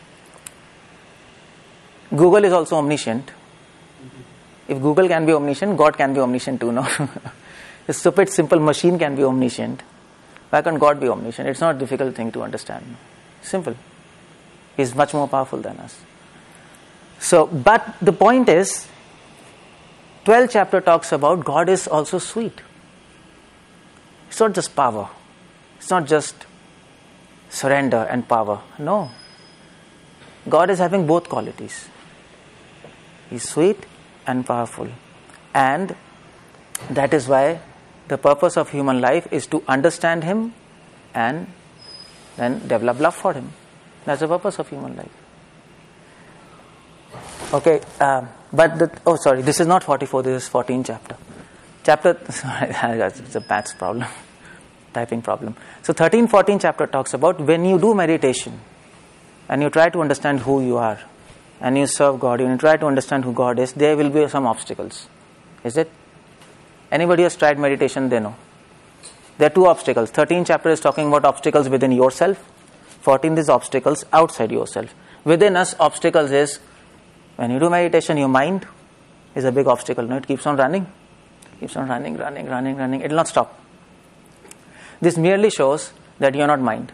Google is also omniscient. If Google can be omniscient, God can be omniscient too, no? A stupid, simple machine can be omniscient. Why can't God be omniscient? It's not a difficult thing to understand. Simple. He's much more powerful than us. So, but the point is, 12th chapter talks about God is also sweet. It's not just power. It's not just surrender and power. No. God is having both qualities. He's sweet and powerful. And that is why the purpose of human life is to understand Him and then develop love for Him. That's the purpose of human life. Okay, this is not 44, this is 14th chapter. It's a maths problem, typing problem. So 13, 14 chapter talks about when you do meditation and you try to understand who you are and you serve God, and you try to understand who God is, there will be some obstacles. Is it? Anybody who has tried meditation, they know. There are two obstacles. 13th chapter is talking about obstacles within yourself. 14th is obstacles outside yourself. Within us, obstacles is when you do meditation, your mind is a big obstacle. No, it keeps on running. Keeps on running. It will not stop. This merely shows that you are not mind.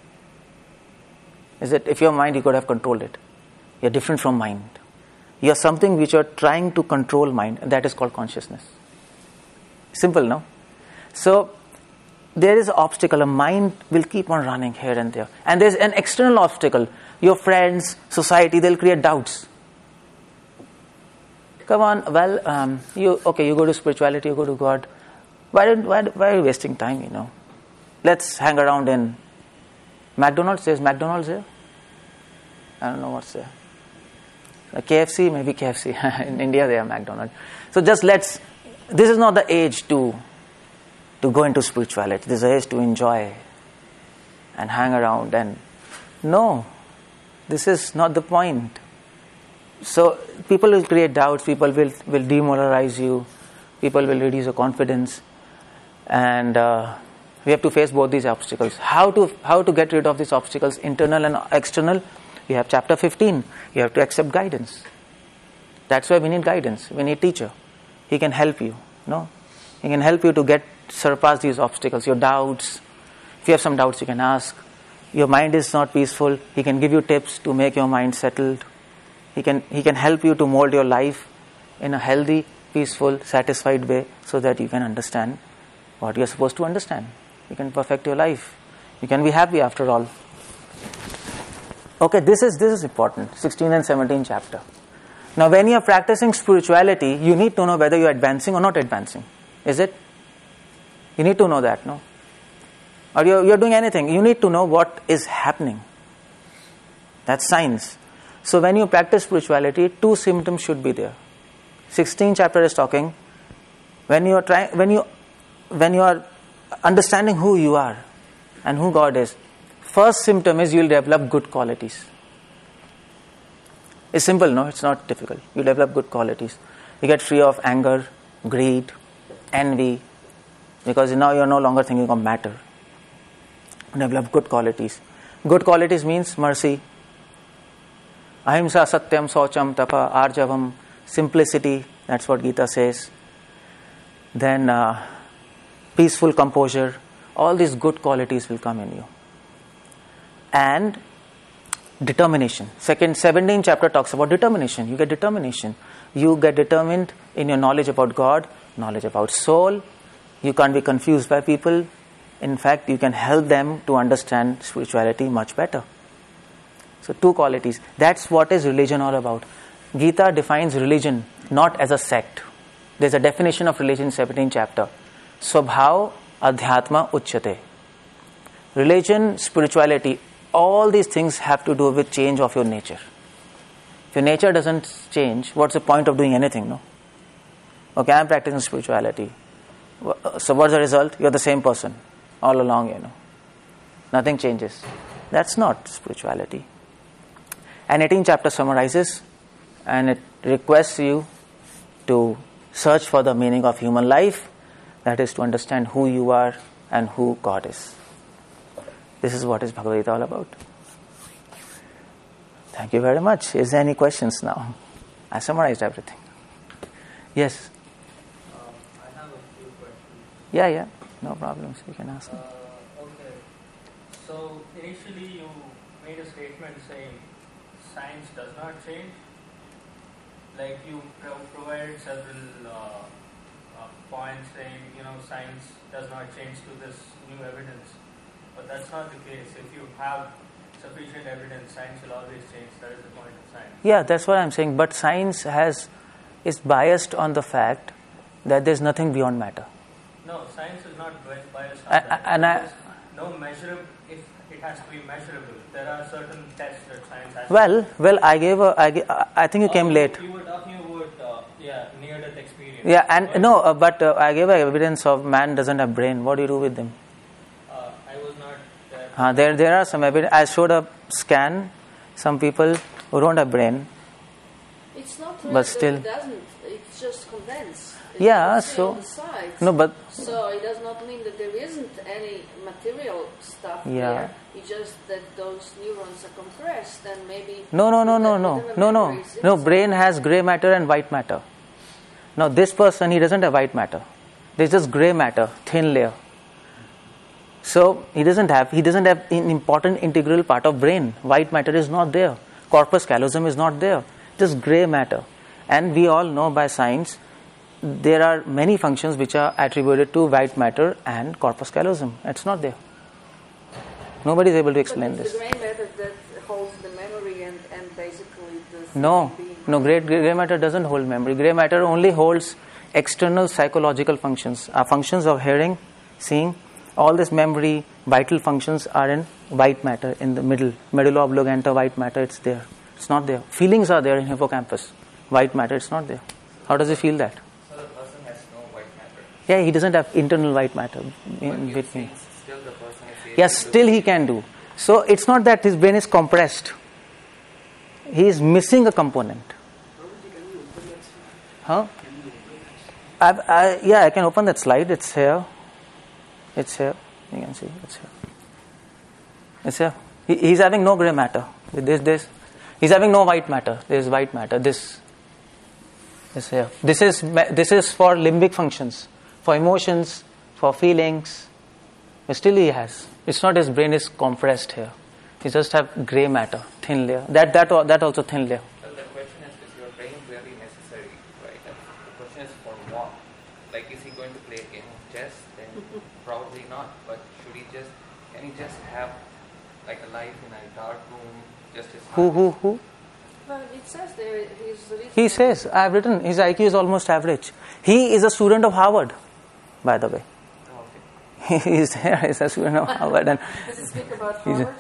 Is it? If you are mind, you could have controlled it. You are different from mind. You are something which you are trying to control mind, and that is called consciousness. Simple, no? So, there is an obstacle. A mind will keep on running here and there. And there is an external obstacle. Your friends, society, they'll create doubts. Come on, you go to spirituality, you go to God. Why are you wasting time, Let's hang around in McDonald's. There's McDonald's here? I don't know what's there. KFC, maybe KFC. In India, they have McDonald's. So this is not the age to go into spirituality. This is the age to enjoy and hang around. And no, this is not the point. So people will create doubts, people will demoralize you, people will reduce your confidence, and we have to face both these obstacles. How to get rid of these obstacles, internal and external? You have chapter 15. You have to accept guidance. That's why we need guidance. We need teacher. He can help you. No, he can help you to surpass these obstacles. Your doubts. If you have some doubts, you can ask. Your mind is not peaceful. He can give you tips to make your mind settled. He can help you to mold your life in a healthy, peaceful, satisfied way, so that you can understand what you are supposed to understand. You can perfect your life. You can be happy after all. Okay, this is important. 16 and 17 chapter. Now, when you are practicing spirituality, you need to know whether you are advancing or not advancing. Is it? You need to know that, no? Or you are doing anything. You need to know what is happening. That's science. So when you practice spirituality, two symptoms should be there. 16th chapter is talking when you are understanding who you are and who God is. First symptom is you will develop good qualities. It's simple, no? It's not difficult. You develop good qualities. You get free of anger, greed, envy, because now you are no longer thinking of matter. You develop good qualities. Good qualities means mercy, ahimsa, satyam, socham, tapa, arjavam, simplicity. That's what Gita says. Then peaceful composure. All these good qualities will come in you. And determination. 17th chapter talks about determination. You get determination. You get determined in your knowledge about God, knowledge about soul, You can't be confused by people. In fact, you can help them to understand spirituality much better. So 2 qualities. That's what is religion all about. Gita defines religion not as a sect. There's a definition of religion in 17th chapter. Swabhav adhyatma uchyate. Religion, spirituality, all these things have to do with change of your nature. If your nature doesn't change, what's the point of doing anything, no? Okay, I'm practicing spirituality. So what's the result? You're the same person all along, Nothing changes. That's not spirituality. And 18th chapter summarizes, and it requests you to search for the meaning of human life, that is to understand who you are and who God is. This is what is Bhagavad Gita all about. Thank you very much. Is there any questions now? I summarized everything. Yes? I have a few questions. Yeah. No problems. You can ask me. Okay. So, initially you made a statement saying science does not change. Like you provided several points saying, science does not change to this new evidence. But that's not the case. If you have sufficient evidence, science will always change. That is the point of science. Yeah, that's what I'm saying. But science is biased on the fact that there's nothing beyond matter. No, science is not biased on that. No measurable. If it has to be measurable, there are certain tests that science has. Well, I think you came late. You were talking about near-death experience. Yeah, and but I gave evidence of man doesn't have brain. What do you do with them? I was not there. There are some evidence. I showed a scan. Some people who don't have brain. It's not but still, it doesn't. It's just condensed. So no, but so it does not mean that there isn't any material stuff there. It's just that those neurons are compressed, and maybe no. Brain has grey matter and white matter. Now this person, he doesn't have white matter. There's just grey matter, thin layer. So he doesn't have an important integral part of brain. White matter is not there. Corpus callosum is not there. Just grey matter. And we all know by science, there are many functions which are attributed to white matter and corpus callosum. It's not there. Nobody is able to explain this. The grey matter that holds the memory and basically the... No, grey matter doesn't hold memory. Grey matter only holds external psychological functions. Functions of hearing, seeing, all this memory, vital functions are in white matter, in the medulla oblongata white matter, it's there. It's not there. Feelings are there in hippocampus. White matter, it's not there. How does he feel that? So the person has no white matter. Yeah, he doesn't have internal white matter in between. Still the person is able Yes, still he can do. So it's not that his brain is compressed. He is missing a component. Huh? I can open that slide. It's here. It's here. You can see. It's here. It's here. He's having no grey matter. This. He's having no white matter. There's white matter. This here. This is for limbic functions, for emotions, for feelings. But still he has. It's not his brain is compressed here. He just have grey matter, thin layer. That also thin layer. Well, the question is your brain really necessary, right? And the question is for what? Like, is he going to play a game of chess? Then probably not. But can he just have like a life in a dark room? Just his Who? Well, it says there He says, I have written, his IQ is almost average. He is a student of Harvard, by the way. Oh, okay. He's a student of Harvard. And Does it speak about Harvard?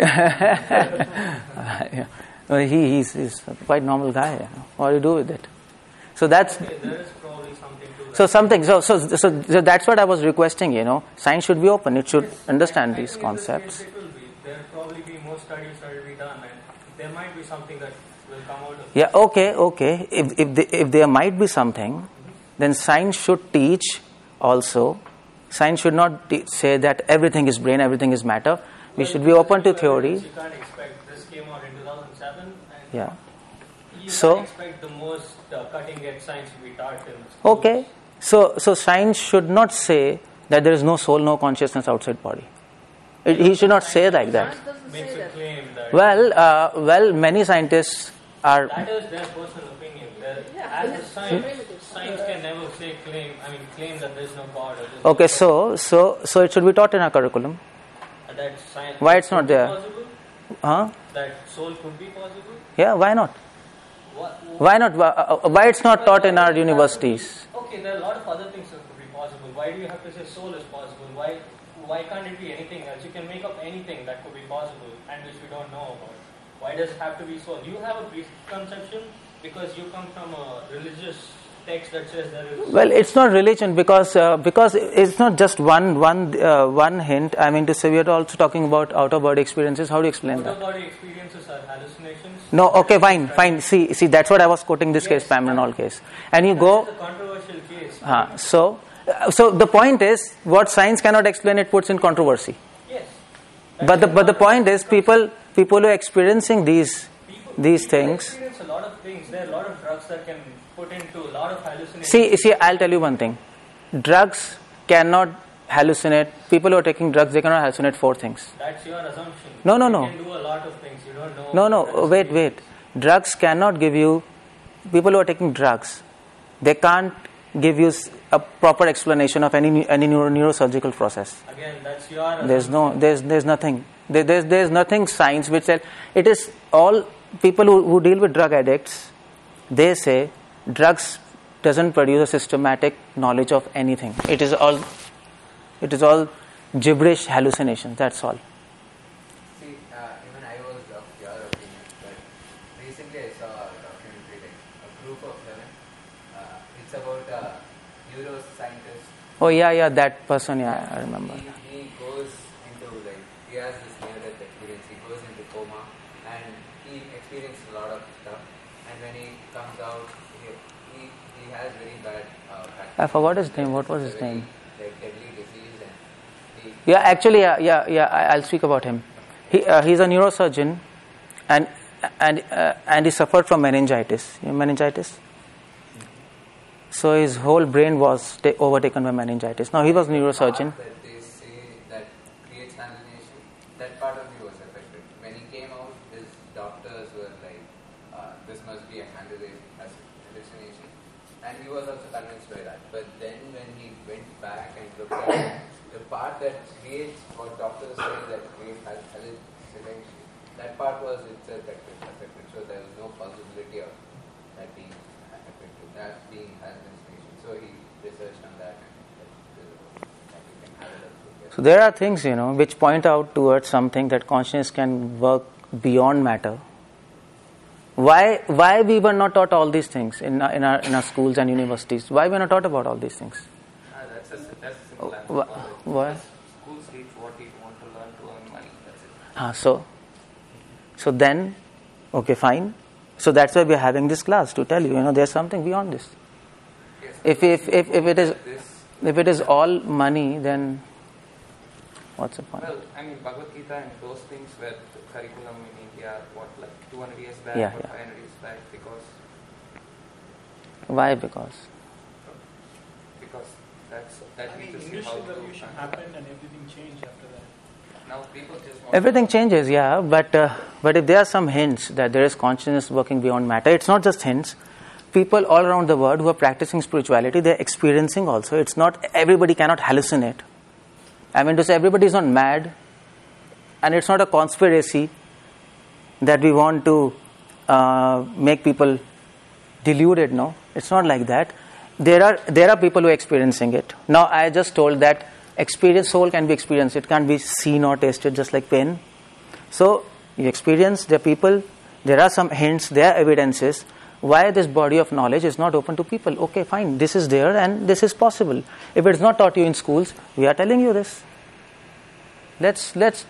yeah. Well, he's a quite normal guy. What do you do with it? So that's... Okay, there is probably something to that. So something, so that's what I was requesting, Science should be open. It should understand these concepts. It will be. There will probably be more studies that will be done, and there might be something that will come out of it. Yeah, okay. If there might be something, then science should teach also. Science should not say that everything is brain, everything is matter. We should be open to theory. You can't expect, this came out in 2007, and Yeah. you So- can't expect the most cutting-edge science to be taught in schools. Okay. So science should not say that there is no soul, no consciousness outside body. He should not say like that. Science doesn't Makes say a that. claim that Well, many scientists are... that is their personal opinion. Yeah, As a it's science, primitives. science can never claim that there's no God. Or there's Okay, no so it should be taught in our curriculum. that science. Why it's not could be there? Possible? Huh? That soul could be possible. Yeah, why not? What? Why not? Why it's not taught in our universities? Okay, there are a lot of other things that could be possible. Why do you have to say soul is possible? Why can't it be anything else? You can make up anything that could be possible and which we don't know about. Why does it have to be soul? You have a preconception because you come from a religious text that says there is. Well, it's not religion because it's not just one hint. I mean to say, we are also talking about outer body experiences. How do you explain that? Outer body experiences are hallucinations. No, okay, fine. See, that's what I was quoting this case, Pamranol case. And you go. It's a controversial case. So the point is, what science cannot explain, it puts in controversy. Yes. But the point is, people who are experiencing these things. Experience a lot of things. There are a lot of drugs that can put into a lot of hallucinations. See, I'll tell you one thing. Drugs cannot hallucinate. People who are taking drugs, they cannot hallucinate 4 things. That's your assumption. No. You can do a lot of things. You don't know. No, wait. Drugs cannot give you. People who are taking drugs, they can't give you a proper explanation of any neurosurgical process. Again, that's your assumption. There's nothing. There's nothing science which said. It is all people who deal with drug addicts. They say drugs doesn't produce a systematic knowledge of anything. It is all gibberish hallucinations. That's all. See, even I was of your opinion, but recently I saw a documentary, like a group of 7. It's about a neuroscientist. Oh yeah, that person. Yeah, I remember. He goes into he has this near-death experience. He goes into coma and he experiences a lot of stuff. And when he comes out, he has very bad. I forgot his name. What was his name? Like deadly disease, and Yeah, actually, I'll speak about him. He's a neurosurgeon, and he suffered from meningitis. You know meningitis? So his whole brain was overtaken by meningitis. Now he was a neurosurgeon. That they say that creates hallucination. That part of me was affected. When he came out, his doctors were like, "This must be a hallucination," and he was also convinced by that. But then when he went back and looked at the part that creates what doctors say that creates hallucination, that part was itself affected. So there was no possibility of that being affected, that being hallucination. So he researched on that and you can have it up. So there are things, which point out towards something that consciousness can work beyond matter. Why we were not taught all these things in our schools and universities? Why we were not taught about all these things? That's a simple answer. Why? Schools teach what you want to learn to earn money. That's it. So then, okay, fine. So that's why we are having this class, to tell you, there's something beyond this. Yes, If it is all money, then what's the point? Well, Bhagavad Gita and those things were the curriculum in India, 200 years back Yeah, or yeah. 500 years back, because Why? Because that means to see English how revolution happened and everything changed after that. now people just want everything changes, yeah. But if there are some hints that there is consciousness working beyond matter, it's not just hints. People all around the world who are practicing spirituality, they're experiencing also. It's not everybody cannot hallucinate. To say everybody is not mad, and it's not a conspiracy that we want to make people deluded. No, it's not like that. There are people who are experiencing it. Now I just told that soul can be experienced. It can't be seen or tasted, just like pain. So you experience. There are people. There are some hints. There are evidences. Why this body of knowledge is not open to people? Okay, fine. This is there and this is possible. If it's not taught you in schools, we are telling you this. Let's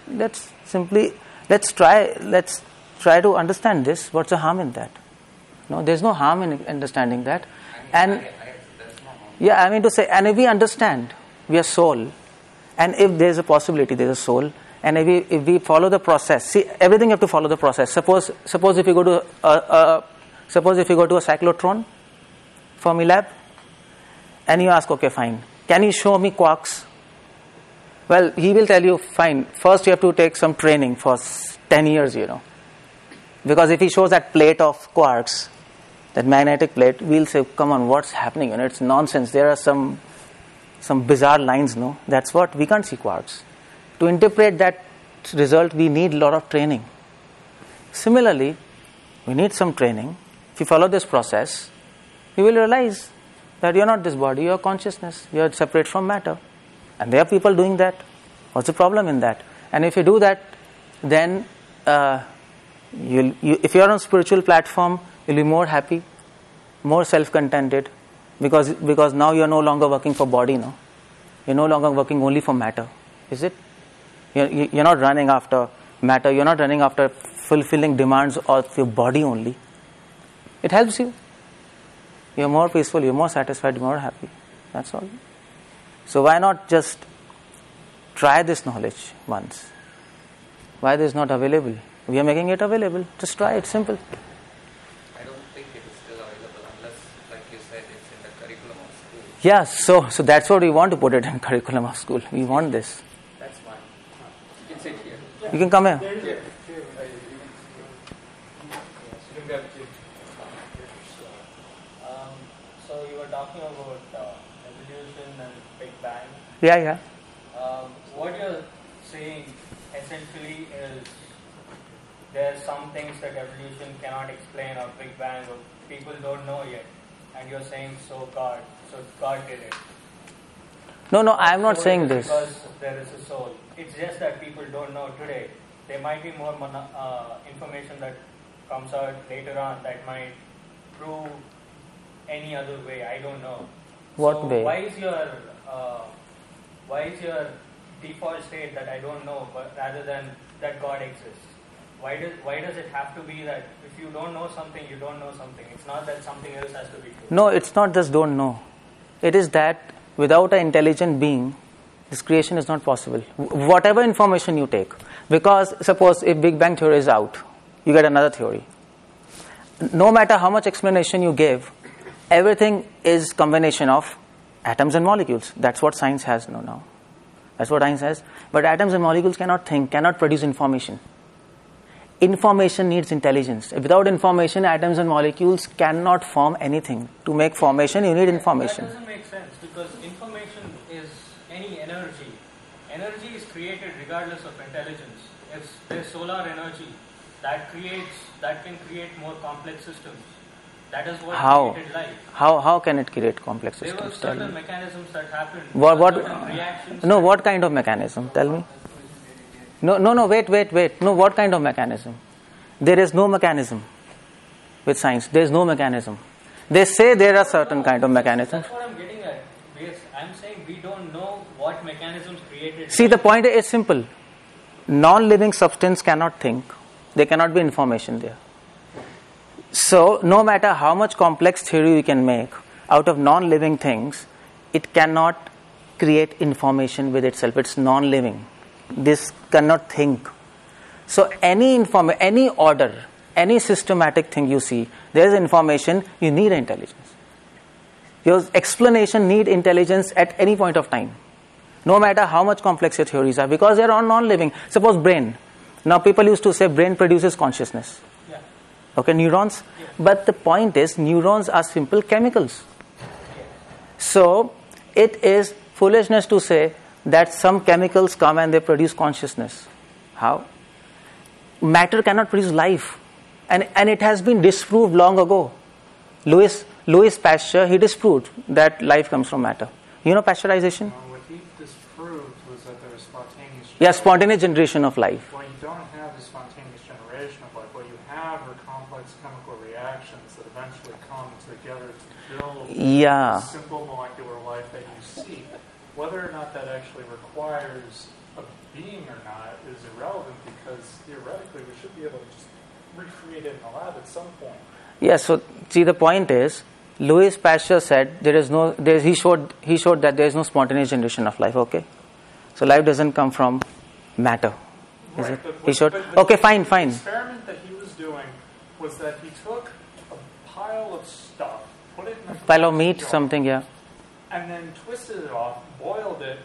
try to understand this. What's the harm in that? No, there's no harm in understanding that. And to say, and if we understand we are soul, and if there's a possibility there's a soul, and if we follow the process, see, everything you have to follow the process. Suppose if you go to a cyclotron Fermilab, and you ask, okay, fine, can you show me quarks? Well, he will tell you, fine, first you have to take some training for 10 years, because if he shows that plate of quarks, that magnetic plate, we'll say, come on, what's happening? It's nonsense. There are some bizarre lines, no? That's what, we can't see quarks. To interpret that result, we need a lot of training. Similarly, we need some training. If you follow this process, you will realize that you're not this body, you're consciousness, you're separate from matter. And there are people doing that. What's the problem in that? And if you do that, then if you're on a spiritual platform, you'll be more happy, more self-contented, because now you're no longer working for body, no? You're no longer working only for matter, is it? You're not running after matter, you're not running after fulfilling demands of your body only. It helps you. You're more peaceful, you're more satisfied, you're more happy. That's all. So why not just try this knowledge once? Why this is not available? We are making it available. Just try it, simple. I don't think it is still available unless, like you said, it's in the curriculum of school. Yeah, so that's what we want to put it in curriculum of school. We want this. That's fine. You can sit here. You can come here. So you were talking about evolution and Big Bang. Yeah. What you're saying essentially is there are some things that evolution cannot explain or Big Bang or people don't know yet. And you're saying so God did it. No, I'm not saying this. Because there is a soul. It's just that people don't know today. There might be more information that comes out later on that might prove any other way. I don't know. What way? Why is your default state that I don't know, but rather than that God exists? Why does it have to be that if you don't know something, you don't know something? It's not that something else has to be true. No, it's not just don't know. It is that without an intelligent being, this creation is not possible. Whatever information you take. Because suppose if Big Bang theory is out, you get another theory. No matter how much explanation you give, everything is combination of atoms and molecules. That's what science has now. That's what science has. But atoms and molecules cannot think, cannot produce information. Information needs intelligence. Without information, atoms and molecules cannot form anything. To make formation, you need information. That doesn't make sense because information is any energy. Energy is created regardless of intelligence. If there's solar energy that can create more complex systems. That is what created life. How can it create complex systems? There were certain mechanisms that happened. What reactions. No, what kind of mechanism? Tell me. No, wait. No, what kind of mechanism? There is no mechanism with science. There is no mechanism. They say there are certain kind of mechanisms. That's what I'm getting at. I'm saying we don't know what mechanisms created. See, the point is simple. Non-living substance cannot think. There cannot be information there. So, no matter how much complex theory you can make out of non-living things, it cannot create information with itself. It's non-living. This cannot think. So, any order, any systematic thing you see, there is information, you need intelligence. Your explanation need intelligence at any point of time. No matter how much complex your theories are, because they are all non-living. Suppose brain. Now, people used to say brain produces consciousness. Okay, neurons. Yes. But the point is, neurons are simple chemicals. So, it is foolishness to say that some chemicals come and they produce consciousness. How? Matter cannot produce life. And it has been disproved long ago. Louis Pasteur, he disproved that life comes from matter. You know pasteurization? What he disproved was that there was spontaneous generation. Yeah, spontaneous generation of life. Well, you don't have the spontaneous generation of life. What you have are complex chemical reactions that eventually come together to build the simple molecular life that you see. Whether or not that actually requires a being or not is irrelevant because theoretically we should be able to just recreate it in the lab at some point. Yeah, so see the point is, Louis Pasteur said he showed that there is no spontaneous generation of life, okay? So life doesn't come from matter. Is it? He showed. Okay, fine. The experiment that he was doing was that he took a pile of stuff, put it in a pile of meat, jar, something, yeah. and then twisted it off, boiled it,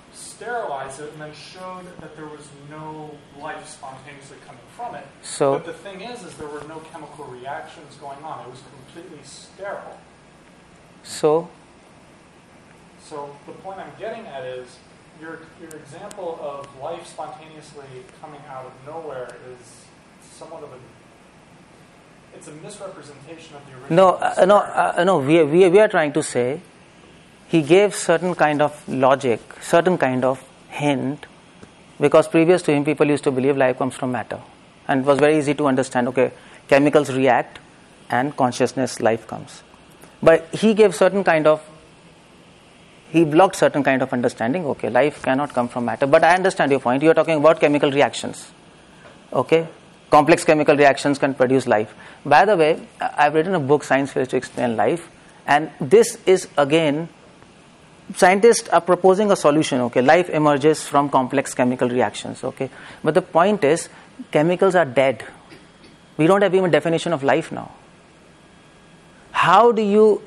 sterilized it and then showed that there was no life spontaneously coming from it. So, but the thing is there were no chemical reactions going on. It was completely sterile. So the point I'm getting at is your example of life spontaneously coming out of nowhere is somewhat of it's a misrepresentation of the original. No. We are trying to say he gave certain kind of logic, certain kind of hint, because previous to him people used to believe life comes from matter, and it was very easy to understand. Okay, chemicals react, and consciousness, life comes. But he gave certain kind of. He blocked certain kind of understanding. Okay, life cannot come from matter. But I understand your point. You are talking about chemical reactions. Okay, complex chemical reactions can produce life. By the way, I've written a book, Science Fails to Explain Life, and this is again, scientists are proposing a solution. Okay, life emerges from complex chemical reactions. Okay, but the point is, chemicals are dead. We don't have even a definition of life now. How do you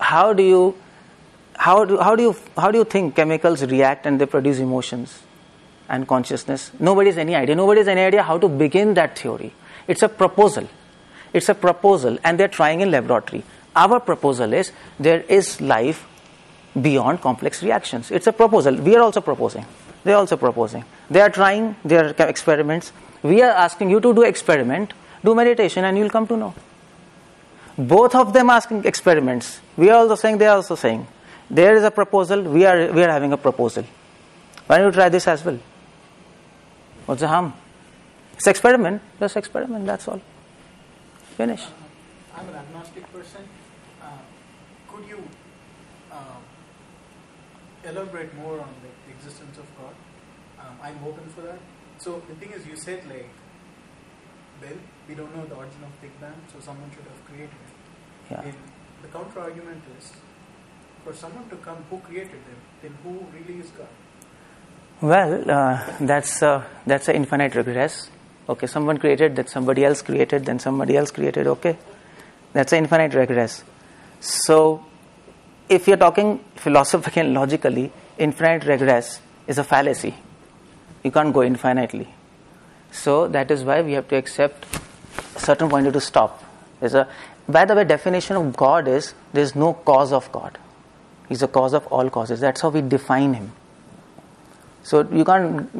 think chemicals react and they produce emotions and consciousness? Nobody has any idea. Nobody has any idea how to begin that theory. It's a proposal. And they're trying in laboratory. Our proposal is there is life beyond complex reactions. It's a proposal. We are also proposing. They're also proposing. They are trying their experiments. We are asking you to do experiment, do meditation, and you'll come to know. Both of them asking experiments. We are also saying, they are also saying. There is a proposal, we are having a proposal. Why don't you try this as well? What's the harm? It's experiment, just experiment, that's all. Finish. I'm an agnostic person. Could you elaborate more on the existence of God? I'm open for that. So the thing is, you said we don't know the origin of Big Bang, so someone should have created it. Yeah. And the counter argument is, for someone to come, who created them? Then who really is God? Well, that's an infinite regress. Okay, someone created, then somebody else created, then somebody else created. Okay, that's an infinite regress. So, if you're talking philosophically and logically, infinite regress is a fallacy. You can't go infinitely. So that is why we have to accept a certain point to stop. By the way, definition of God is there is no cause of God. He's the cause of all causes. That's how we define him. So you can't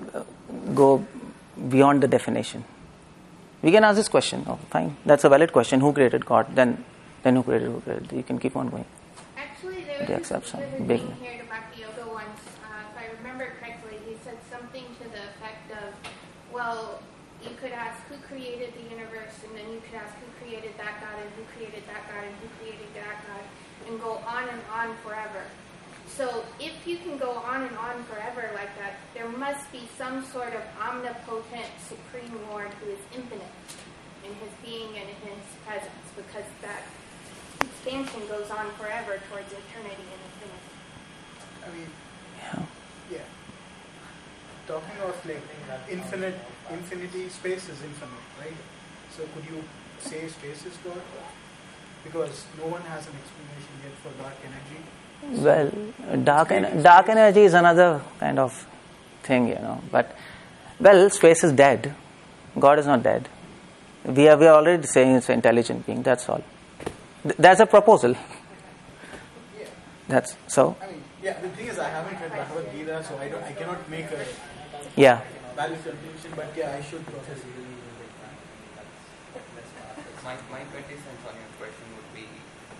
go beyond the definition. We can ask this question. Oh, fine, that's a valid question. Who created God? Then who created? You can keep on going. Actually, there was a thing here to Bhakti Yoga once. If I remember correctly, he said something to the effect of, well, you could ask who created the universe, and then you could ask who created that God, and who created that God, and who created that God, and go on and on forever. So if you can go on and on forever like that, there must be some sort of omnipotent Supreme Lord who is infinite in his being and in his presence, because that expansion goes on forever towards eternity and infinity. I mean, yeah. Talking of infinity, space is infinite, right? So could you say space is God? Because no one has an explanation yet for dark energy. Well, dark energy is another kind of thing, But, space is dead. God is not dead. We are already saying it's an intelligent being. That's all. That's a proposal. Yeah. That's so. I mean, the thing is, I haven't read Bhagavad Gita, so I cannot make a valid conclusion. But I should process it. My 20 cents on your question would be,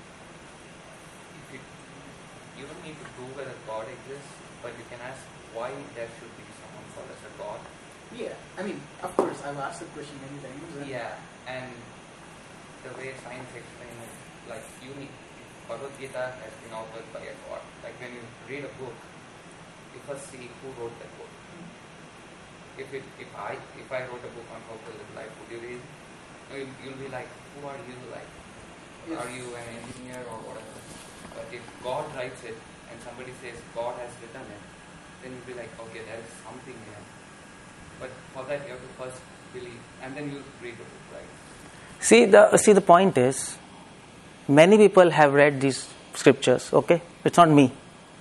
you don't need to prove whether God exists, but you can ask why there should be someone called as a God. Yeah, I mean, of course, I've asked the question many times. And the way science explains it, like Bhagavad Gita has been authored by a God. Like when you read a book, you first see who wrote that book. If I wrote a book on how to live life, would you read? You'll be like, who are you? Like, are you an engineer or whatever? But if God writes it and somebody says God has written it, then you'll be like, okay, there is something here. But for that you have to first believe, and then you read the book, right? See, the point is, many people have read these scriptures. Okay, it's not me.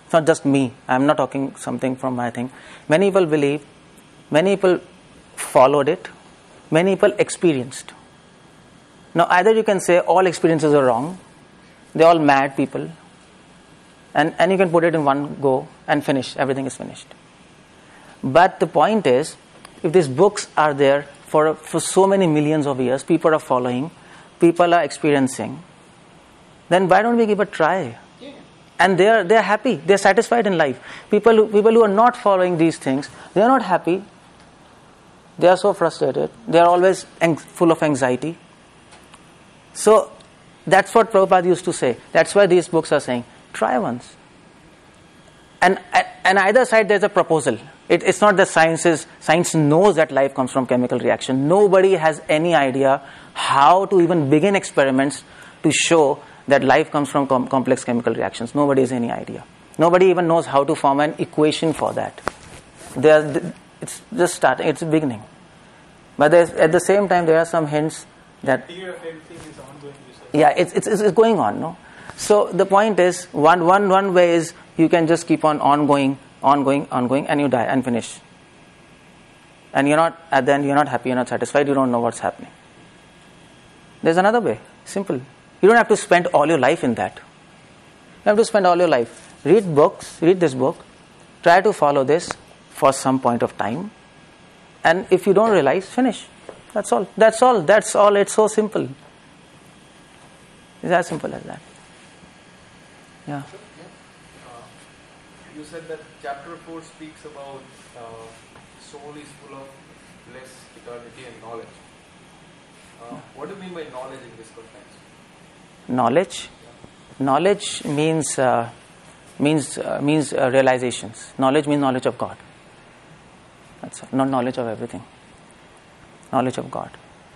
It's not just me. I'm not talking something from my thing. Many people believe, many people followed it, many people experienced. Now, either you can say all experiences are wrong, they're all mad people, and you can put it in one go and finish, everything is finished. But the point is, if these books are there for so many millions of years, people are following, people are experiencing, then why don't we give a try? Yeah. And they're happy, they're satisfied in life. People who are not following these things, they are not happy. They are so frustrated. They are always full of anxiety. So that's what Prabhupada used to say. That's why these books are saying, try once. And either side there's a proposal. It's not that science knows that life comes from chemical reaction. Nobody has any idea how to even begin experiments to show that life comes from complex chemical reactions. Nobody has any idea. Nobody even knows how to form an equation for that. It's just starting, it's beginning. But at the same time, there are some hints that... Fear of everything is ongoing, you said. Yeah, it's going on, no? So the point is, one way is you can just keep on ongoing, and you die and finish. And you're not, at the end, you're not happy, you're not satisfied, you don't know what's happening. There's another way, simple. You don't have to spend all your life in that. You have to spend all your life. Read books, read this book, try to follow this for some point of time, and if you don't realize, finish. That's all. It's so simple. It's as simple as that. Yeah. You said that chapter 4 speaks about soul is full of bliss, eternity and knowledge. What do you mean by knowledge in this context? Knowledge? Yeah. Knowledge means realizations. Knowledge means knowledge of God. That's all. Not knowledge of everything. Knowledge of God.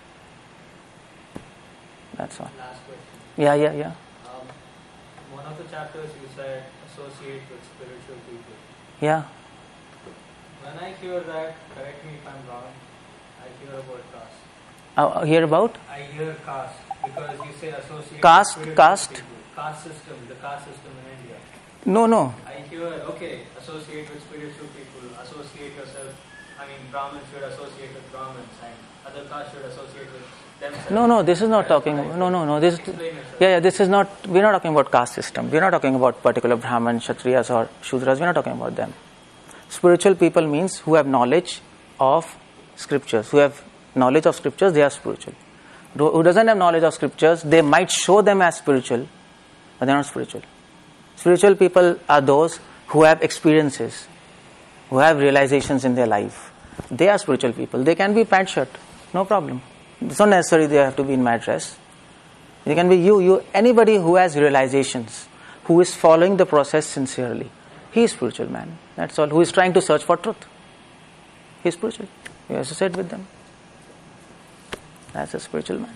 That's all. Last question. Yeah. One of the chapters you said associate with spiritual people. Yeah. When I hear that, correct me if I'm wrong, I hear about caste. Hear about? I hear caste because you say associate Caste? with spiritual Caste? people. Caste system, the caste system in India. No. I hear, associate with spiritual people, associate yourself. Brahmins should associate with Brahmins and other castes should associate with themselves. No, this is not talking. No. This is not. We're not talking about caste system. We're not talking about particular Brahmins, Kshatriyas, or Shudras. We're not talking about them. Spiritual people means who have knowledge of scriptures. Who have knowledge of scriptures, they are spiritual. Who doesn't have knowledge of scriptures, they might show them as spiritual, but they're not spiritual. Spiritual people are those who have experiences, who have realizations in their life. They are spiritual people. They can be pant shirt, no problem. It's not necessary they have to be in mad dress. They can be you, anybody who has realizations, who is following the process sincerely. He is spiritual man. That's all. Who is trying to search for truth. He is spiritual. You associate with them. That's a spiritual man.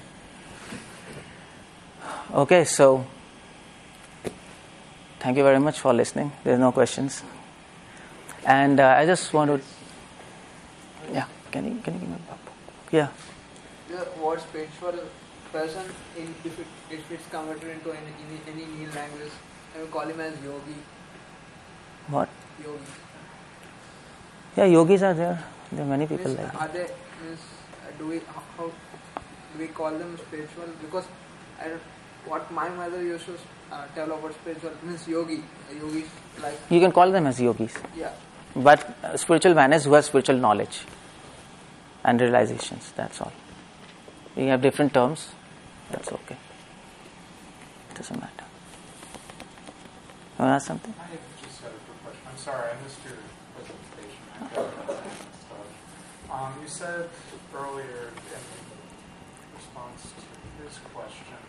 Okay, so thank you very much for listening. There's no questions. And I just want to... Yeah, can you give me a book? Yeah. The word spiritual person, if it's converted into any new language, I will call him as yogi. What? Yogi. Yeah, yogis are there. There are many people like that. Do we call them spiritual? Because what my mother used to tell about spiritual means yogi. Yogis like... You can call them as yogis. Yeah. But spiritual man is who has spiritual knowledge and realizations. That's all. We have different terms. That's okay. It doesn't matter. You want to ask something? I just had a quick question. I'm sorry, I missed your presentation. You said earlier in response to his question,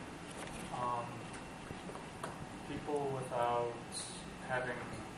people without having...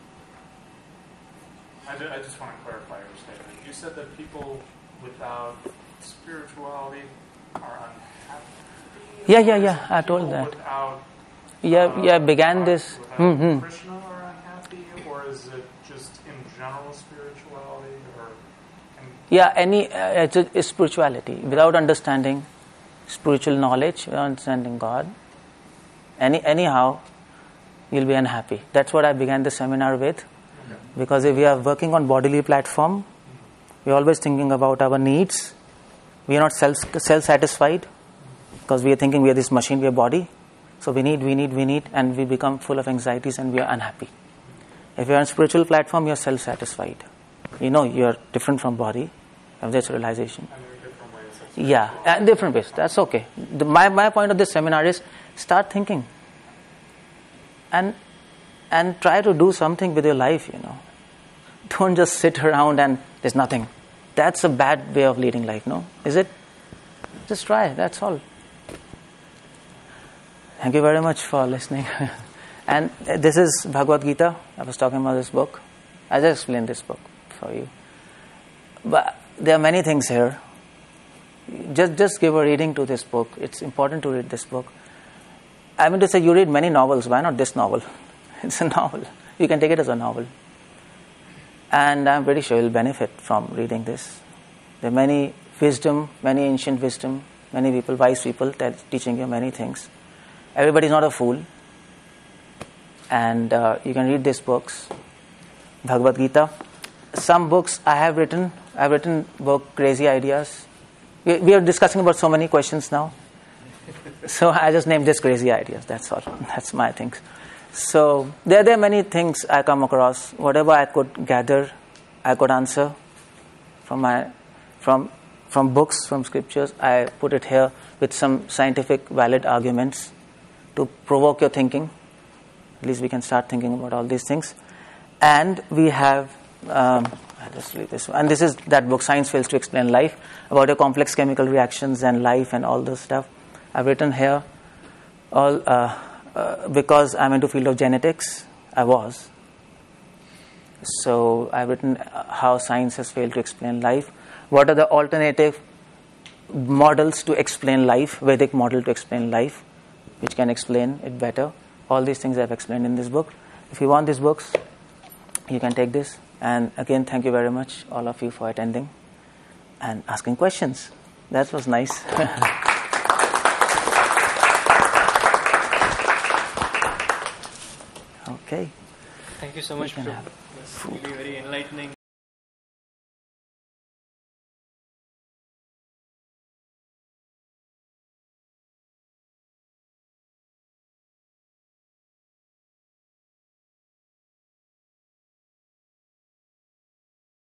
I just want to clarify your statement. You said that people without spirituality are unhappy. Yeah. I told that. Without, began this. Krishna are unhappy, or is it just in general spirituality, or? It's spirituality without understanding spiritual knowledge, without understanding God. Anyhow, you'll be unhappy. That's what I began the seminar with. Because if we are working on bodily platform, we're always thinking about our needs. We are not self-satisfied because we are thinking we are this machine, we are body. So we need, and we become full of anxieties and we are unhappy. If you are on spiritual platform, you are self-satisfied. You know you are different from body. You have this realization. Yeah, and different ways. That's okay. My point of this seminar is start thinking. And try to do something with your life, Don't just sit around and there's nothing. That's a bad way of leading life, no? Is it? Just try, that's all. Thank you very much for listening. And this is Bhagavad Gita. I was talking about this book. I just explained this book for you. But there are many things here. Just give a reading to this book. It's important to read this book. I mean to say, you read many novels. Why not this novel? It's a novel. You can take it as a novel. And I'm pretty sure you'll benefit from reading this. There are many wisdom, many ancient wisdom, many people, wise people teaching you many things. Everybody's not a fool. And you can read these books. Bhagavad Gita. Some books I've written book Crazy Ideas. We are discussing about so many questions now. So I just named this Crazy Ideas. That's all. That's my things. So there are many things I come across. Whatever I could gather, I could answer from books, from scriptures. I put it here with some scientific valid arguments to provoke your thinking. At least we can start thinking about all these things. And we have, I'll just leave this one. And this is that book, Science Fails to Explain Life, about your complex chemical reactions and life and all this stuff. I've written here all because I'm into field of genetics. I was. So I've written how science has failed to explain life. What are the alternative models to explain life, Vedic model to explain life, which can explain it better. All these things I've explained in this book. If you want these books, you can take this. And again, thank you very much, all of you, for attending and asking questions. That was nice. Okay. Thank you so much. It's really very enlightening.